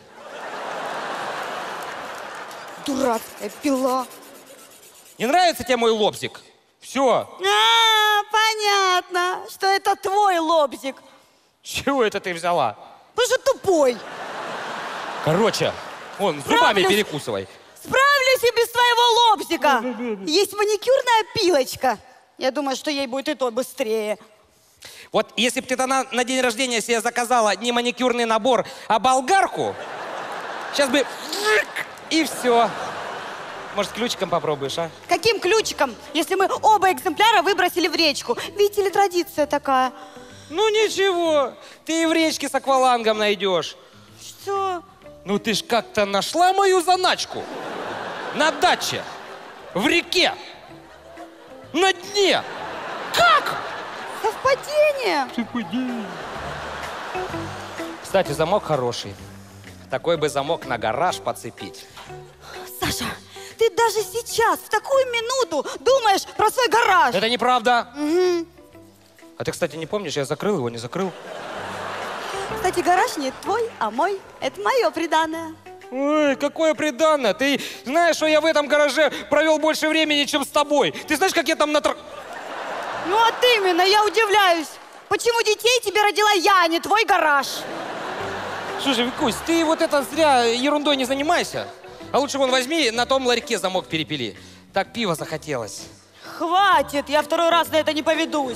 Дурацкая пила. Не нравится тебе мой лобзик? Все. А, понятно, что это твой лобзик. Чего это ты взяла? Потому что тупой. Короче, вон, зубами перекусывай. Справлюсь если без твоего лобзика? Есть маникюрная пилочка. Я думаю, что ей будет и то быстрее. Вот если бы ты на, на день рождения себе заказала не маникюрный набор, а болгарку, сейчас бы и все. Может, ключиком попробуешь, а? Каким ключиком, если мы оба экземпляра выбросили в речку? Видите ли, традиция такая. Ну ничего, ты и в речке с аквалангом найдешь. Что? Ну ты ж как-то нашла мою заначку. На даче, в реке, на дне. Как? Совпадение. Совпадение. Кстати, замок хороший. Такой бы замок на гараж подцепить. Саша, ты даже сейчас, в такую минуту, думаешь про свой гараж. Это неправда. Угу. А ты, кстати, не помнишь, я закрыл его, не закрыл? Кстати, гараж не твой, а мой. Это мое приданое. Ой, какое приданное. Ты знаешь, что я в этом гараже провел больше времени, чем с тобой. Ты знаешь, как я там на... Ну вот именно, я удивляюсь. Почему детей тебе родила я, а не твой гараж? Слушай, Викусь, ты вот это зря ерундой не занимайся. А лучше вон возьми, на том ларьке замок перепили. Так пиво захотелось. Хватит, я второй раз на это не поведусь.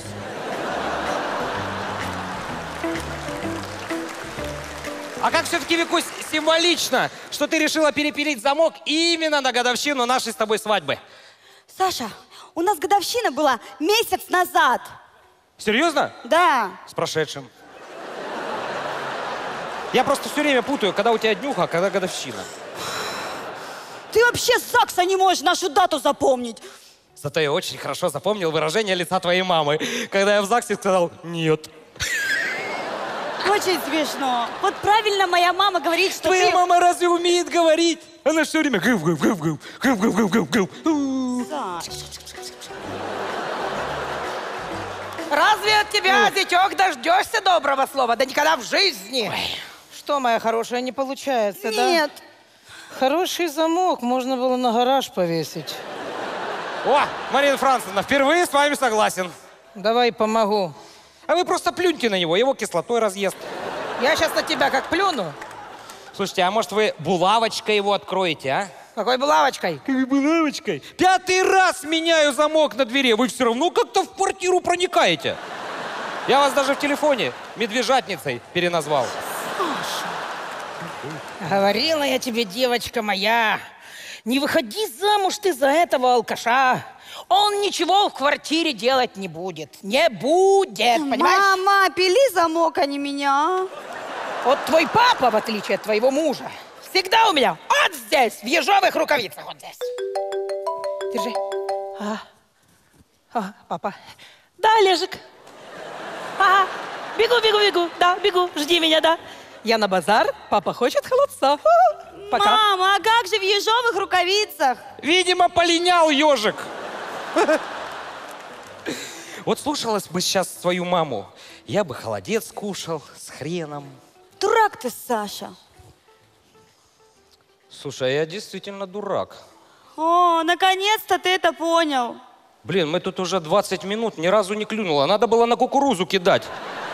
А как все-таки, Викусь, символично, что ты решила перепилить замок именно на годовщину нашей с тобой свадьбы. Саша, у нас годовщина была месяц назад. Серьезно? Да. С прошедшим. Я просто все время путаю, когда у тебя днюха, а когда годовщина. Ты вообще с ЗАГСа не можешь нашу дату запомнить. Зато я очень хорошо запомнил выражение лица твоей мамы, когда я в ЗАГСе сказал «нет». Очень смешно. Вот правильно моя мама говорит, что Твоя ты... мама разве умеет говорить? Она все время гыв гыв гыв гыв гыв гыв гыв гыв гыв. Саш. Разве от тебя, зятек, дождешься доброго слова? Да никогда в жизни. Ой. Что, моя хорошая, не получается, Нет. да? Нет. Хороший замок можно было на гараж повесить. О, Марина Францевна, впервые с вами согласен. Давай помогу. А вы просто плюньте на него, его кислотой разъест. Я сейчас на тебя как плюну. Слушайте, а может вы булавочкой его откроете, а? Какой булавочкой? Какой булавочкой? Пятый раз меняю замок на двери. Вы все равно как-то в квартиру проникаете. Я вас даже в телефоне медвежатницей переназвал. Говорила я тебе, девочка моя, не выходи замуж ты за этого алкаша. Он ничего в квартире делать не будет. Не будет, понимаешь? Мама, пили замок, а не меня. Вот твой папа, в отличие от твоего мужа, всегда у меня вот здесь, в ежовых рукавицах, вот здесь. Держи. А, а, папа. Да, Олежек. Ага. Бегу, бегу, бегу. Да, бегу. Жди меня, да. Я на базар. Папа хочет холодца. Пока. Мама, а как же в ежовых рукавицах? Видимо, полинял ежик. Вот слушалась бы сейчас свою маму, я бы холодец кушал с хреном. Дурак ты, Саша. Слушай, а я действительно дурак. О, наконец-то ты это понял. Блин, мы тут уже двадцать минут, ни разу не клюнуло. Надо было на кукурузу кидать.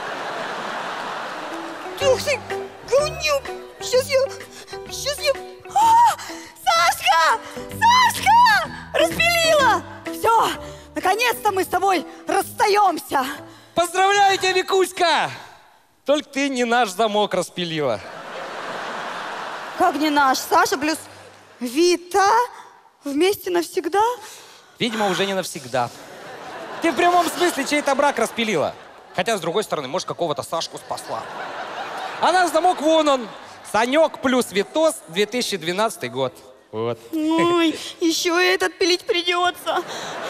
Ух ты, говнюк. Сейчас я... Сейчас я... А! Сашка! Сашка! Распилила! Все, наконец-то мы с тобой расстаемся. Поздравляю тебя, Викуська! Только ты не наш замок распилила. Как не наш? Саша плюс Вита вместе навсегда? Видимо, уже не навсегда. Ты в прямом смысле чей-то брак распилила. Хотя, с другой стороны, может, какого-то Сашку спасла. А наш замок вон он. Санек плюс Витос, две тысячи двенадцатый год. Вот. Ой, еще и этот пилить придется.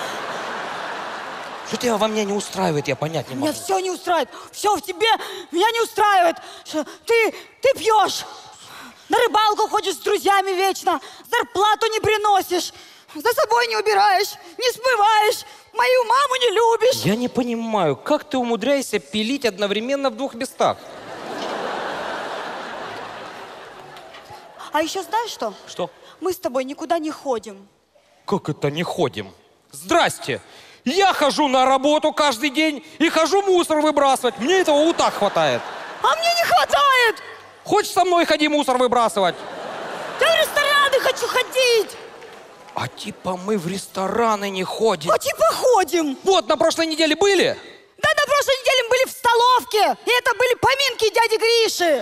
Что тебя во мне не устраивает, я понять не могу. Меня все не устраивает. Все в тебе меня не устраивает. Что ты, ты пьешь. На рыбалку ходишь с друзьями вечно. Зарплату не приносишь. За собой не убираешь. Не смываешь. Мою маму не любишь. Я не понимаю, как ты умудряешься пилить одновременно в двух местах? А еще знаешь что? Что? Мы с тобой никуда не ходим. Как это не ходим? Здрасте! Я хожу на работу каждый день и хожу мусор выбрасывать. Мне этого вот так хватает. А мне не хватает! Хочешь со мной ходи мусор выбрасывать? Я в рестораны хочу ходить! А типа мы в рестораны не ходим. А типа ходим. Вот, на прошлой неделе были. Да, на прошлой неделе мы были в столовке. И это были поминки дяди Гриши.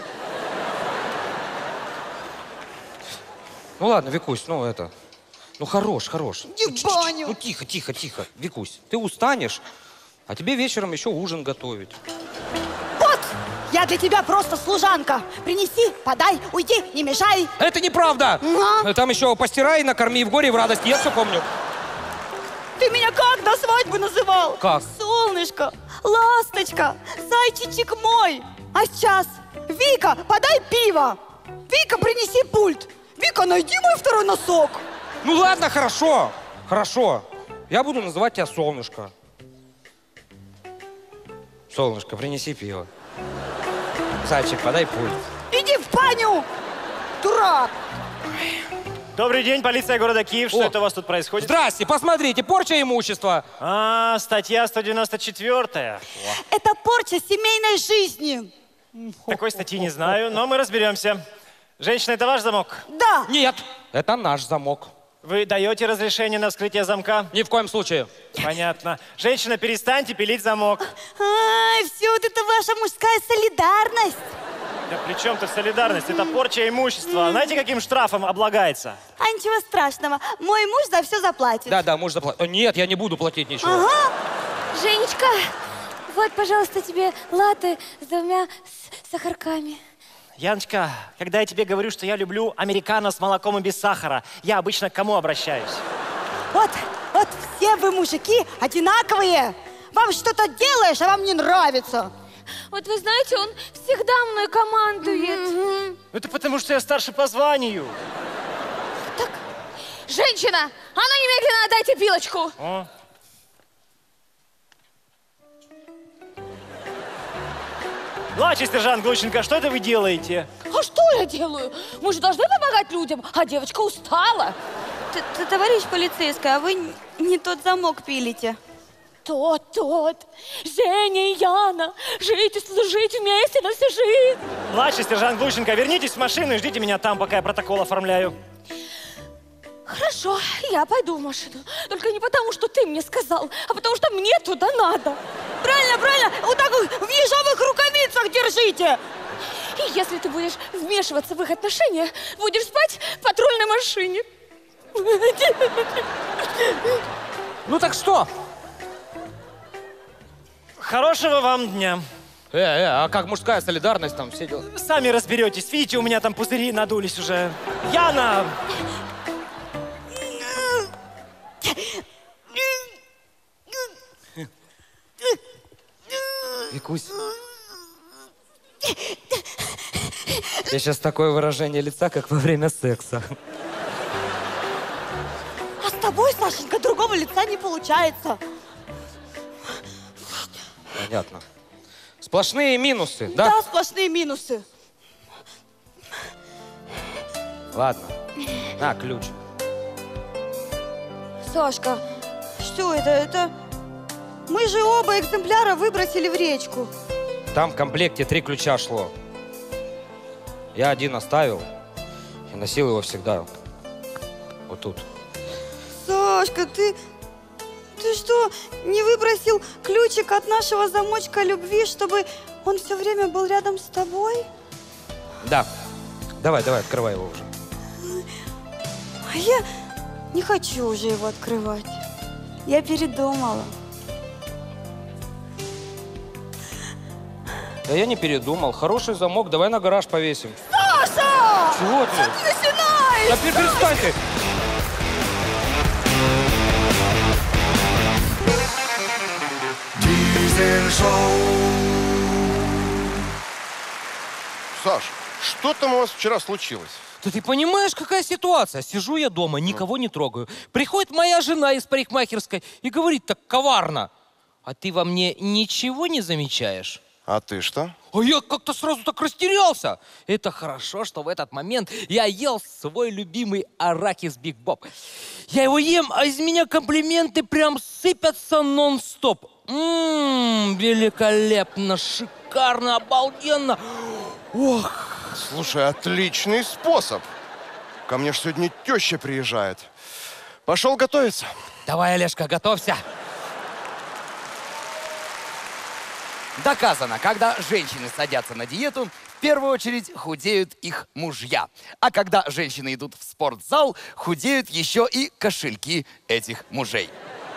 Ну ладно, Викусь, ну это... Ну хорош, хорош. Иди в баню. Ну тихо, тихо, тихо. Викусь, ты устанешь, а тебе вечером еще ужин готовить. Вот! Я для тебя просто служанка. Принеси, подай, уйди, не мешай. Это неправда! Ага. Там еще постирай, накорми в горе и в радости. Я все помню. Ты меня как до свадьбы называл? Как? Солнышко, ласточка, зайчичек мой. А сейчас? Вика, подай пиво. Вика, принеси пульт. Вика, найди мой второй носок. Ну ладно, хорошо. Хорошо. Я буду называть тебя Солнышко. Солнышко, принеси пиво. Зайчик, подай пульт. Иди в баню, дурак. Добрый день, полиция города Киев. Что О. это у вас тут происходит? Здрасте, посмотрите, порча имущества. А, статья сто девяносто четыре. Это порча семейной жизни. Такой статьи не знаю, но мы разберемся. Женщина, это ваш замок? Да. Нет, это наш замок. Вы даете разрешение на вскрытие замка? Ни в коем случае. Понятно. Женщина, перестаньте пилить замок. Ай, все вот это ваша мужская солидарность. Да при чем тут солидарность? Это порча имущества. Знаете, каким штрафом облагается? А ничего страшного. Мой муж за все заплатит. Да, да, муж заплатит. О, нет, я не буду платить ничего. Ага. Женечка, вот, пожалуйста, тебе латте с двумя с- сахарками. Яночка, когда я тебе говорю, что я люблю американо с молоком и без сахара, я обычно к кому обращаюсь? Вот, вот все вы, мужики, одинаковые. Вам что-то делаешь, а вам не нравится. Вот вы знаете, он всегда мной командует. Это потому, что я старше по званию. Женщина, а ну немедленно отдайте пилочку. О. Младший сержант Глущенко, что это вы делаете? А что я делаю? Мы же должны помогать людям, а девочка устала. Т -т Товарищ полицейский, а вы не тот замок пилите. Тот, тот. Женя и Яна. Жить и служить вместе на всю жизнь. Младший сержант Глущенко, вернитесь в машину и ждите меня там, пока я протокол оформляю. Хорошо, я пойду в машину. Только не потому, что ты мне сказал, а потому, что мне туда надо. Правильно, правильно. Вот так вот в ежовых рукавицах держите. И если ты будешь вмешиваться в их отношения, будешь спать в патрульной машине. Ну так что? Хорошего вам дня. Э, э, а как мужская солидарность там, все дела? Сами разберетесь. Видите, у меня там пузыри надулись уже. Яна! Викусь. Я сейчас такое выражение лица, как во время секса. А с тобой, Сашенька, другого лица не получается. Понятно. Сплошные минусы, да? Да, сплошные минусы. Ладно. На, ключ. Сашка, что это? Это... Мы же оба экземпляра выбросили в речку. Там в комплекте три ключа шло. Я один оставил и носил его всегда. Вот тут. Сашка, ты... Ты что, не выбросил ключик от нашего замочка любви, чтобы он все время был рядом с тобой? Да. Давай, давай, открывай его уже. А я не хочу уже его открывать. Я передумала. Да я не передумал. Хороший замок, давай на гараж повесим. Саша! Чего ты? Что ты начинаешь? Да перестань ты! Саш, что там у вас вчера случилось? Да ты понимаешь, какая ситуация? Сижу я дома, никого не трогаю. Приходит моя жена из парикмахерской и говорит так коварно. А ты во мне ничего не замечаешь? А ты что? А я как-то сразу так растерялся. Это хорошо, что в этот момент я ел свой любимый арахис Биг Боб. Я его ем, а из меня комплименты прям сыпятся нон-стоп. Ммм, великолепно, шикарно, обалденно. Ох. Слушай, отличный способ. Ко мне ж сегодня теща приезжает. Пошел готовиться. Давай, Олежка, готовься. Доказано, когда женщины садятся на диету, в первую очередь худеют их мужья. А когда женщины идут в спортзал, худеют еще и кошельки этих мужей.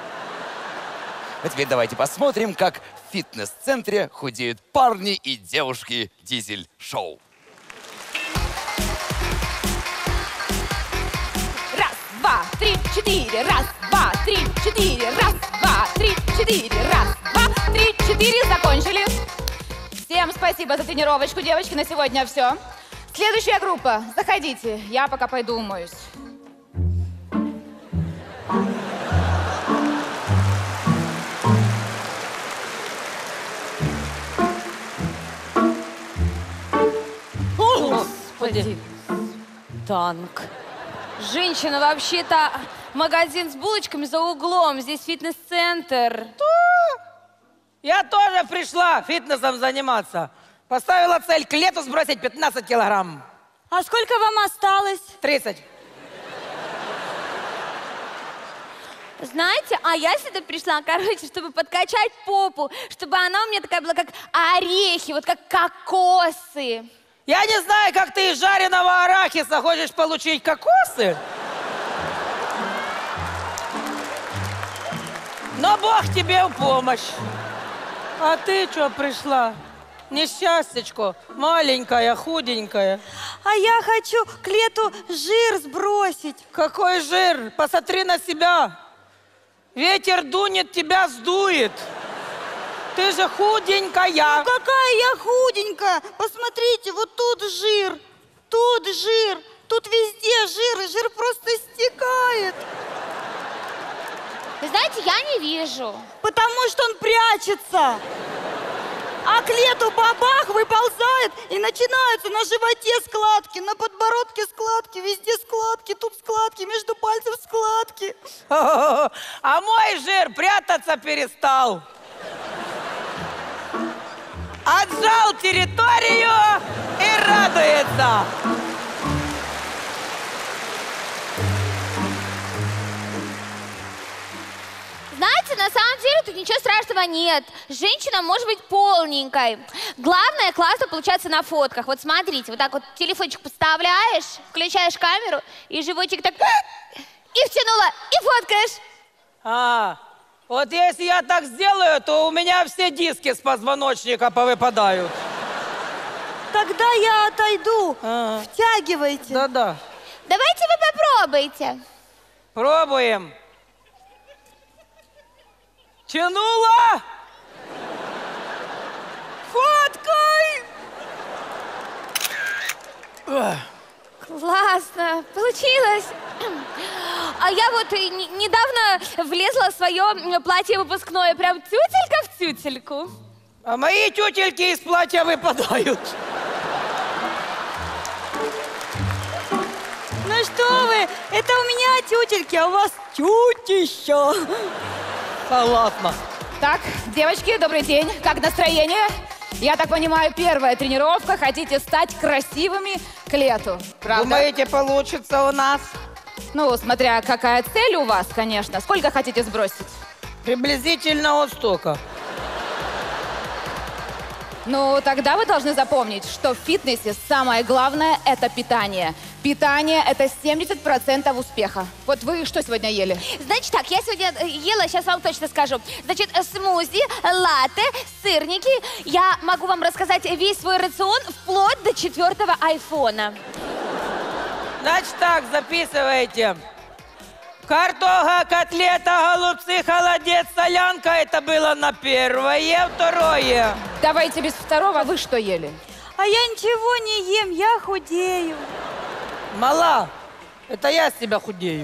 А теперь давайте посмотрим, как в фитнес-центре худеют парни и девушки Дизель-шоу. Раз, два, три, четыре. Раз, два, три, четыре. Раз, два, три, четыре. Раз, два, три, четыре. Закончили. Всем спасибо за тренировочку, девочки. На сегодня все. Следующая группа. Заходите. Я пока пойду умоюсь. Господи. Танк. Женщина, вообще-то магазин с булочками за углом. Здесь фитнес-центр. Я тоже пришла фитнесом заниматься. Поставила цель к лету сбросить пятнадцать килограмм. А сколько вам осталось? тридцать. Знаете, а я сюда пришла, короче, чтобы подкачать попу, чтобы она у меня такая была, как орехи, вот как кокосы. Я не знаю, как ты из жареного арахиса хочешь получить кокосы. Но Бог тебе в помощь. А ты что пришла? Несчастечко, маленькая, худенькая. А я хочу к лету жир сбросить. Какой жир? Посмотри на себя. Ветер дунет, тебя сдует. Ты же худенькая. Ну какая я худенькая. Посмотрите, вот тут жир, тут жир, тут везде жир, и жир просто стекает. Вы знаете, я не вижу. Потому что он прячется. А к лету бабах выползает, и начинаются на животе складки, на подбородке складки, везде складки, тут складки, между пальцев складки. А мой жир прятаться перестал. Отжал территорию и радуется. Знаете, на самом деле тут ничего страшного нет. Женщина может быть полненькой. Главное, классно получаться на фотках. Вот смотрите, вот так вот телефончик поставляешь, включаешь камеру, и животик так... И втянула, и фоткаешь. А, вот если я так сделаю, то у меня все диски с позвоночника повыпадают. Тогда я отойду. А. Втягивайте. Да-да. Давайте вы попробуйте. Пробуем. Тянула! Фоткай! Классно, получилось. А я вот и не- недавно влезла в свое платье выпускное, прям тютелька в тютельку. А мои тютельки из платья выпадают. Ну что вы, это у меня тютельки, а у вас тютища. Согласна. Так, девочки, добрый день. Как настроение? Я так понимаю, первая тренировка. Хотите стать красивыми к лету, правда? Думаете, получится у нас? Ну, смотря какая цель у вас, конечно. Сколько хотите сбросить? Приблизительно вот столько. Ну, тогда вы должны запомнить, что в фитнесе самое главное – это питание. Питание – это семьдесят процентов успеха. Вот вы что сегодня ели? Значит так, я сегодня ела, сейчас вам точно скажу. Значит, смузи, латте, сырники. Я могу вам рассказать весь свой рацион вплоть до четвертого айфона. Значит так, записывайте. Картоха, котлета, голубцы, холодец, солянка. Это было на первое, второе. Давайте без второго. Вы что ели? А я ничего не ем, я худею. Мала, это я с тебя худею.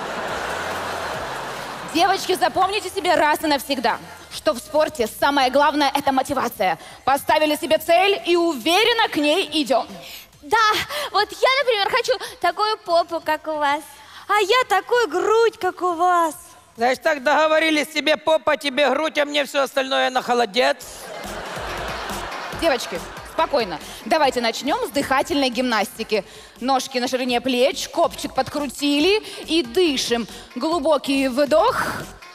Девочки, запомните себе раз и навсегда, что в спорте самое главное – это мотивация. Поставили себе цель и уверенно к ней идем. Да, вот я, например, хочу такую попу, как у вас. А я такую грудь, как у вас. Значит, так договорились, себе попа, тебе грудь, а мне все остальное на холодец. Девочки, спокойно. Давайте начнем с дыхательной гимнастики. Ножки на ширине плеч, копчик подкрутили и дышим. Глубокий вдох,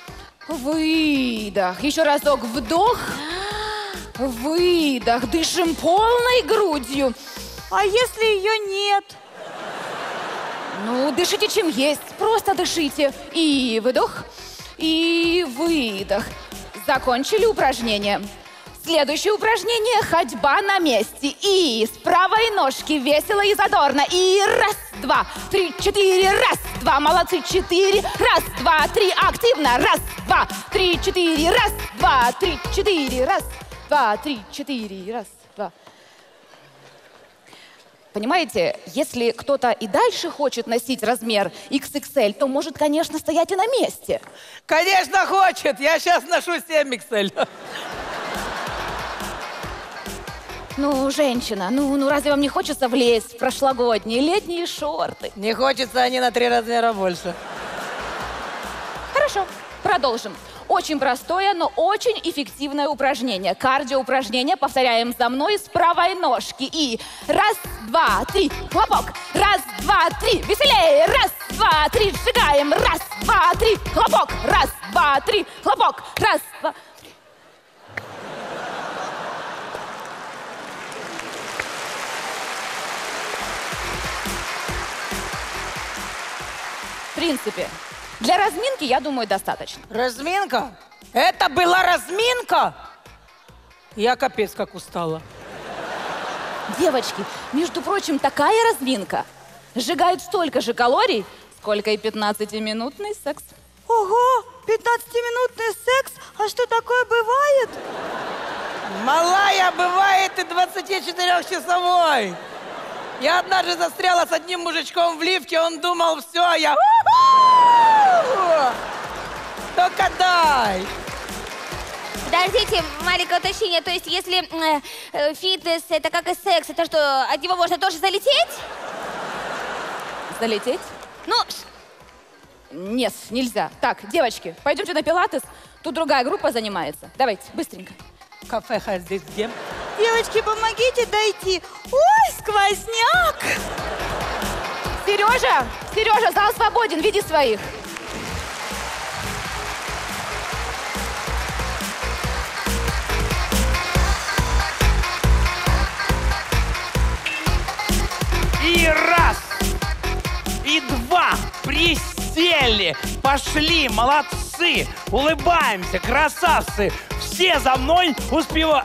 выдох. Еще разок вдох, выдох. Дышим полной грудью. А если ее нет? Ну, дышите чем есть. Просто дышите. И выдох, и выдох. Закончили упражнение. Следующее упражнение – ходьба на месте. И с правой ножки весело и задорно. И раз, два, три, четыре. Раз, два, молодцы, четыре. Раз, два, три, активно. Раз, два, три, четыре. Раз, два, три, четыре. Раз, два, три, четыре. Раз, два. Понимаете, если кто-то и дальше хочет носить размер икс икс эль, то может, конечно, стоять и на месте. Конечно, хочет. Я сейчас ношу семь икс эль. Ну, женщина, ну, ну разве вам не хочется влезть в прошлогодние летние шорты? Не хочется, они на три размера больше. Хорошо, продолжим. Очень простое, но очень эффективное упражнение. Кардиоупражнение. Повторяем за мной с правой ножки. И раз, два, три, хлопок. Раз, два, три, веселее. Раз, два, три, сжигаем. Раз, два, три, хлопок. Раз, два, три, хлопок. Раз, два, три. В принципе, для разминки, я думаю, достаточно. Разминка? Это была разминка? Я капец как устала. Девочки, между прочим, такая разминка сжигает столько же калорий, сколько и пятнадцатиминутный секс. Ого, пятнадцатиминутный секс? А что такое бывает? Малая, бывает и двадцатичетырёхчасовой. Я однажды застряла с одним мужичком в лифте, он думал, все, я... Только дай! Подождите, маленькое уточнение. То есть, если э, э, фитнес — это как и секс, это что, от него можно тоже залететь? Залететь? Ну, нет, нельзя. Так, девочки, пойдемте на пилатес. Тут другая группа занимается. Давайте, быстренько. Кафе здесь где? Девочки, помогите дойти. Ой, сквозняк! Сережа, Сережа, зал свободен, веди своих. И раз, и два, присели, пошли, молодцы, улыбаемся, красавцы, все за мной успевают.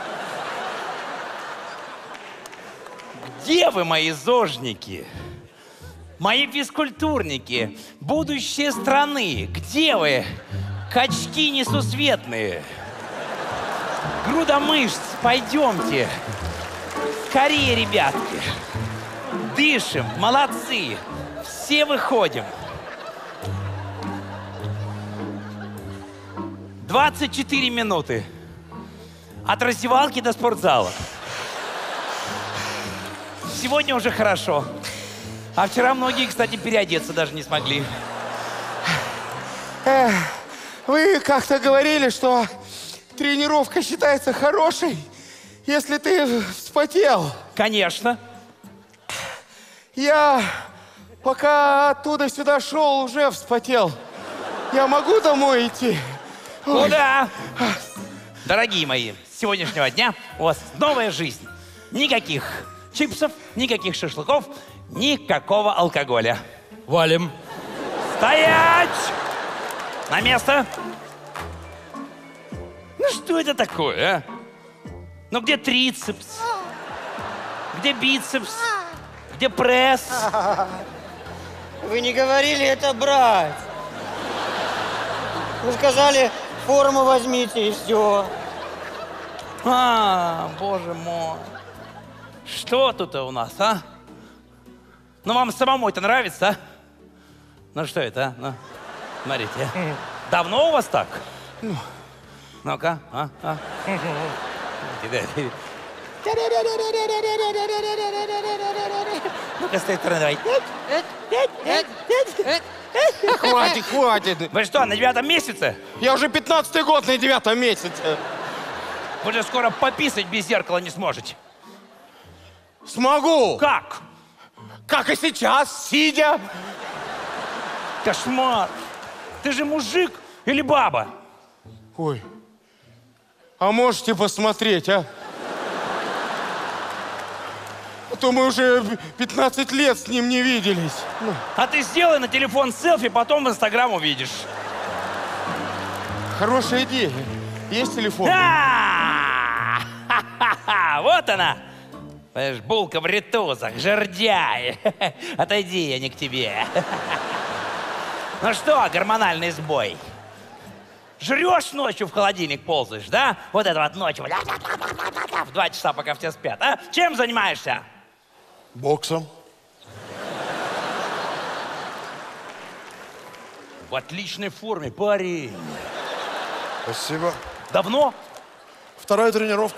Где вы, мои зожники? Мои физкультурники, будущее страны, где вы? Качки несусветные. Груда мышц, пойдемте. Скорее, ребятки. Дышим, молодцы. Все выходим. двадцать четыре минуты. От раздевалки до спортзала. Сегодня уже хорошо. А вчера многие, кстати, переодеться даже не смогли. Эх, вы как-то говорили, что тренировка считается хорошей, если ты вспотел. Конечно. Я пока оттуда сюда шел, уже вспотел. Я могу домой идти? Куда? Дорогие мои, с сегодняшнего дня у вас новая жизнь. Никаких чипсов, никаких шашлыков, никакого алкоголя. Валим. Стоять! На место. Ну что это такое, а? Ну где трицепс? Где бицепс? Где пресс? Вы не говорили это брать. Вы сказали, форму возьмите и все. А, боже мой. Что тут у нас, а? Ну, вам самому это нравится, а? Ну, что это, а? Ну, смотрите. Давно у вас так? Ну-ка, а? а? Ну-ка, с той стороны давай. Хватит, хватит. Вы что, на девятом месяце? Я уже пятнадцатый год на девятом месяце. Вы же скоро пописать без зеркала не сможете. Смогу. Как? Как и сейчас, сидя. Кошмар. Ты же мужик или баба? Ой. А можете посмотреть, а? А то мы уже пятнадцать лет с ним не виделись. А ты сделай на телефон селфи, потом в Инстаграм увидишь. Хорошая идея. Есть телефон? А! Ха-ха-ха! Вот она! Понимаешь, булка в ритузах, жердяй. Отойди, я не к тебе. Ну что, гормональный сбой? Жрешь ночью, в холодильник ползаешь, да? Вот это вот ночью. В два часа, пока все спят, а? Чем занимаешься? Боксом. В отличной форме, парень. Спасибо. Давно? Вторая тренировка.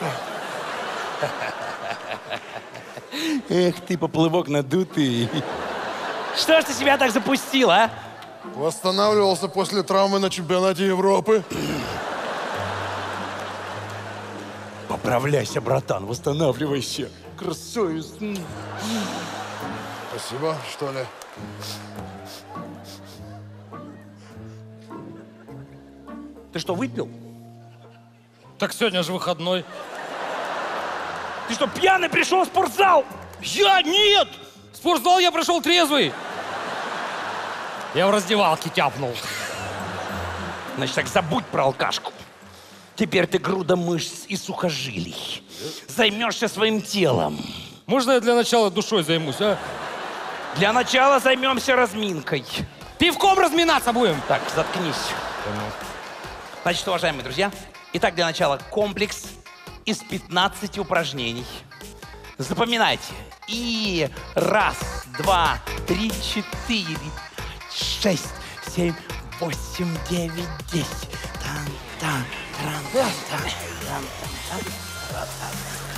Эх ты, поплывок надутый. Что ж ты себя так запустил, а? Восстанавливался после травмы на чемпионате Европы. Поправляйся, братан, восстанавливайся. Красавец. Спасибо, что ли? Ты что, выпил? Так сегодня же выходной. Ты что, пьяный пришел в спортзал? Я? Нет! В спортзал я пришел трезвый. Я в раздевалке тяпнул. Значит, так забудь про алкашку. Теперь ты груда мышц и сухожилий. Займешься своим телом. Можно я для начала душой займусь, а? Для начала займемся разминкой. Пивком разминаться будем. Так, заткнись. Значит, уважаемые друзья, итак, для начала комплекс из пятнадцати упражнений. Запоминайте. И раз, два, три, четыре, шесть, семь, восемь, девять, десять. Там, там, там, там, там, там, там, там, там.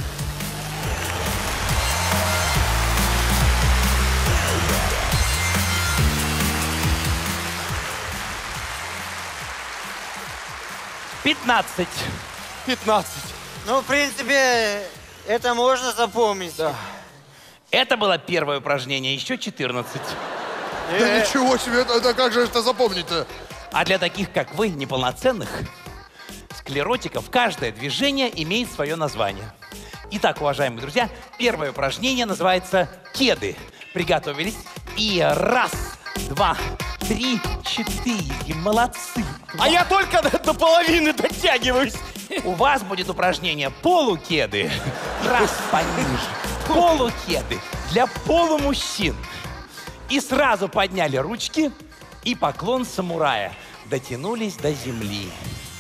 Пятнадцать. Пятнадцать. Ну, в принципе, это можно запомнить. Да. Это было первое упражнение, еще четырнадцать. Да ничего себе, это, это как же это запомнить-то? А для таких, как вы, неполноценных склеротиков, каждое движение имеет свое название. Итак, уважаемые друзья, первое упражнение называется «Кеды». Приготовились. И раз, два, три, четыре. Молодцы. А я только до, до половины дотягиваюсь. У вас будет упражнение полукеды. Раз пониже. Полукеды для полумужчин. И сразу подняли ручки и поклон самурая. Дотянулись до земли.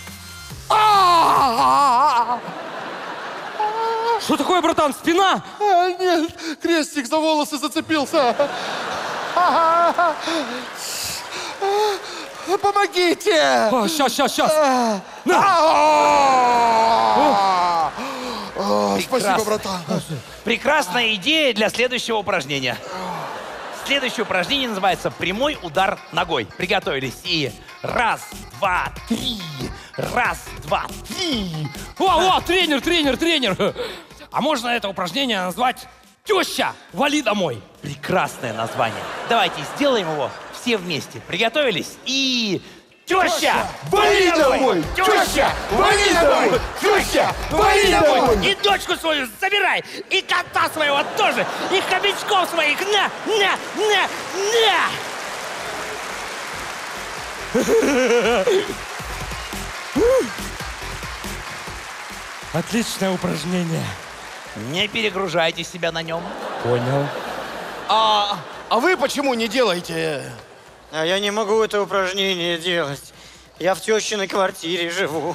Что такое, братан, спина? А, нет, крестик за волосы зацепился. Помогите! Сейчас, сейчас, сейчас. Спасибо, братан. Прекрасная идея для следующего упражнения. Следующее упражнение называется «Прямой удар ногой». Приготовились. И раз, два, три. Раз, два, три. О, о, тренер, тренер, тренер. А можно это упражнение назвать «Теща, вали домой». Прекрасное название. Давайте сделаем его все вместе. Приготовились? И... Теща, вали домой! Теща, вали домой! Теща, вали домой! И дочку свою забирай, и кота своего тоже, и хомячков своих на, на, на, на! Отличное упражнение. Не перегружайте себя на нем. Понял. А, а вы почему не делаете? А я не могу это упражнение делать. Я в тещиной квартире живу.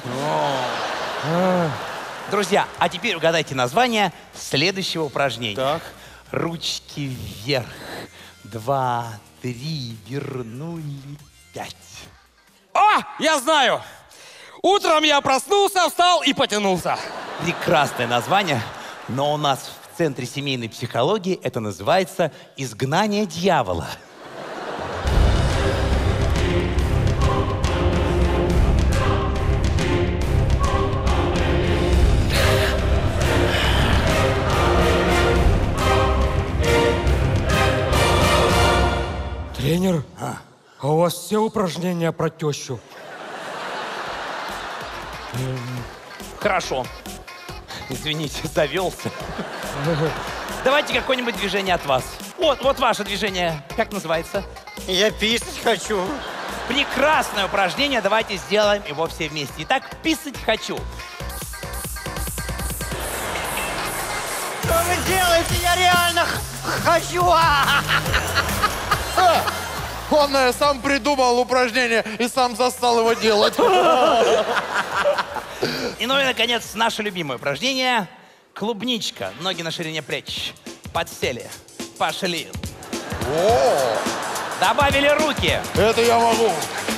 Друзья, а теперь угадайте название следующего упражнения. Так. Ручки вверх. Два, три, вернули, пять. О, я знаю. Утром я проснулся, встал и потянулся. Прекрасное название, но у нас в Центре семейной психологии это называется «Изгнание дьявола». Доктор, а? а у вас все упражнения про тещу? Хорошо. Извините, завелся. Давайте какое-нибудь движение от вас. Вот, вот ваше движение. Как называется? Я писать хочу. Прекрасное упражнение. Давайте сделаем его все вместе. Итак, писать хочу. Что вы делаете? Я реально хочу. Он э, сам придумал упражнение и сам застал его делать. И ну и, наконец, наше любимое упражнение. Клубничка. Ноги на ширине плеч. Подсели. Пошли. О! Добавили руки. Это я могу.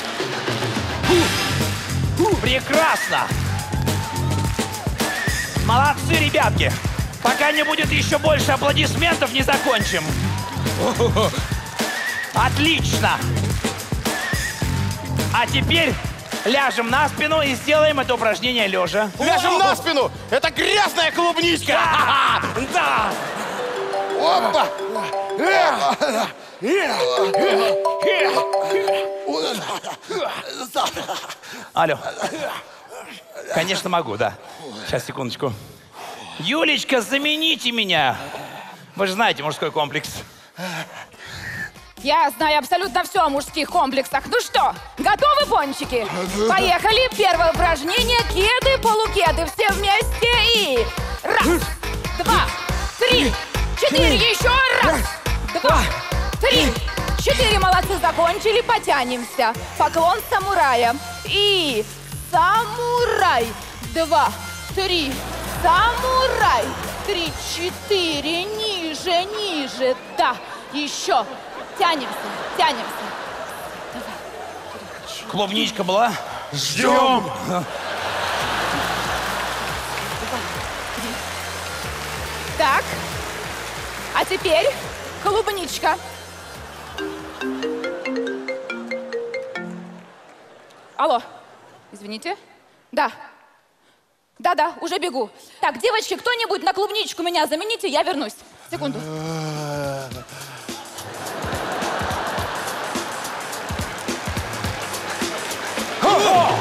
Прекрасно. Молодцы, ребятки. Пока не будет еще больше аплодисментов, не закончим. Отлично. А теперь ляжем на спину и сделаем это упражнение лежа. Ляжем на спину! Это грязная клубничка! Да! Да! Опа! Алло. Конечно, могу, да. Сейчас, секундочку. Юлечка, замените меня. Вы же знаете мужской комплекс. Я знаю абсолютно все о мужских комплексах. Ну что, готовы, пончики? Поехали. Первое упражнение. Кеды, полукеды. Все вместе и... Раз, два, три, четыре. Еще раз, два, три, четыре. Молодцы, закончили. Потянемся. Поклон самурая. И... Самурай. Два, три. Самурай. Три, четыре. Ниже, ниже. Да. Еще. Тянемся, тянемся. Давай. Клубничка была? Ждем. Так. А теперь клубничка. Алло. Извините. Да. Да-да, уже бегу. Так, девочки, кто-нибудь на клубничку меня замените, я вернусь. Секунду. О!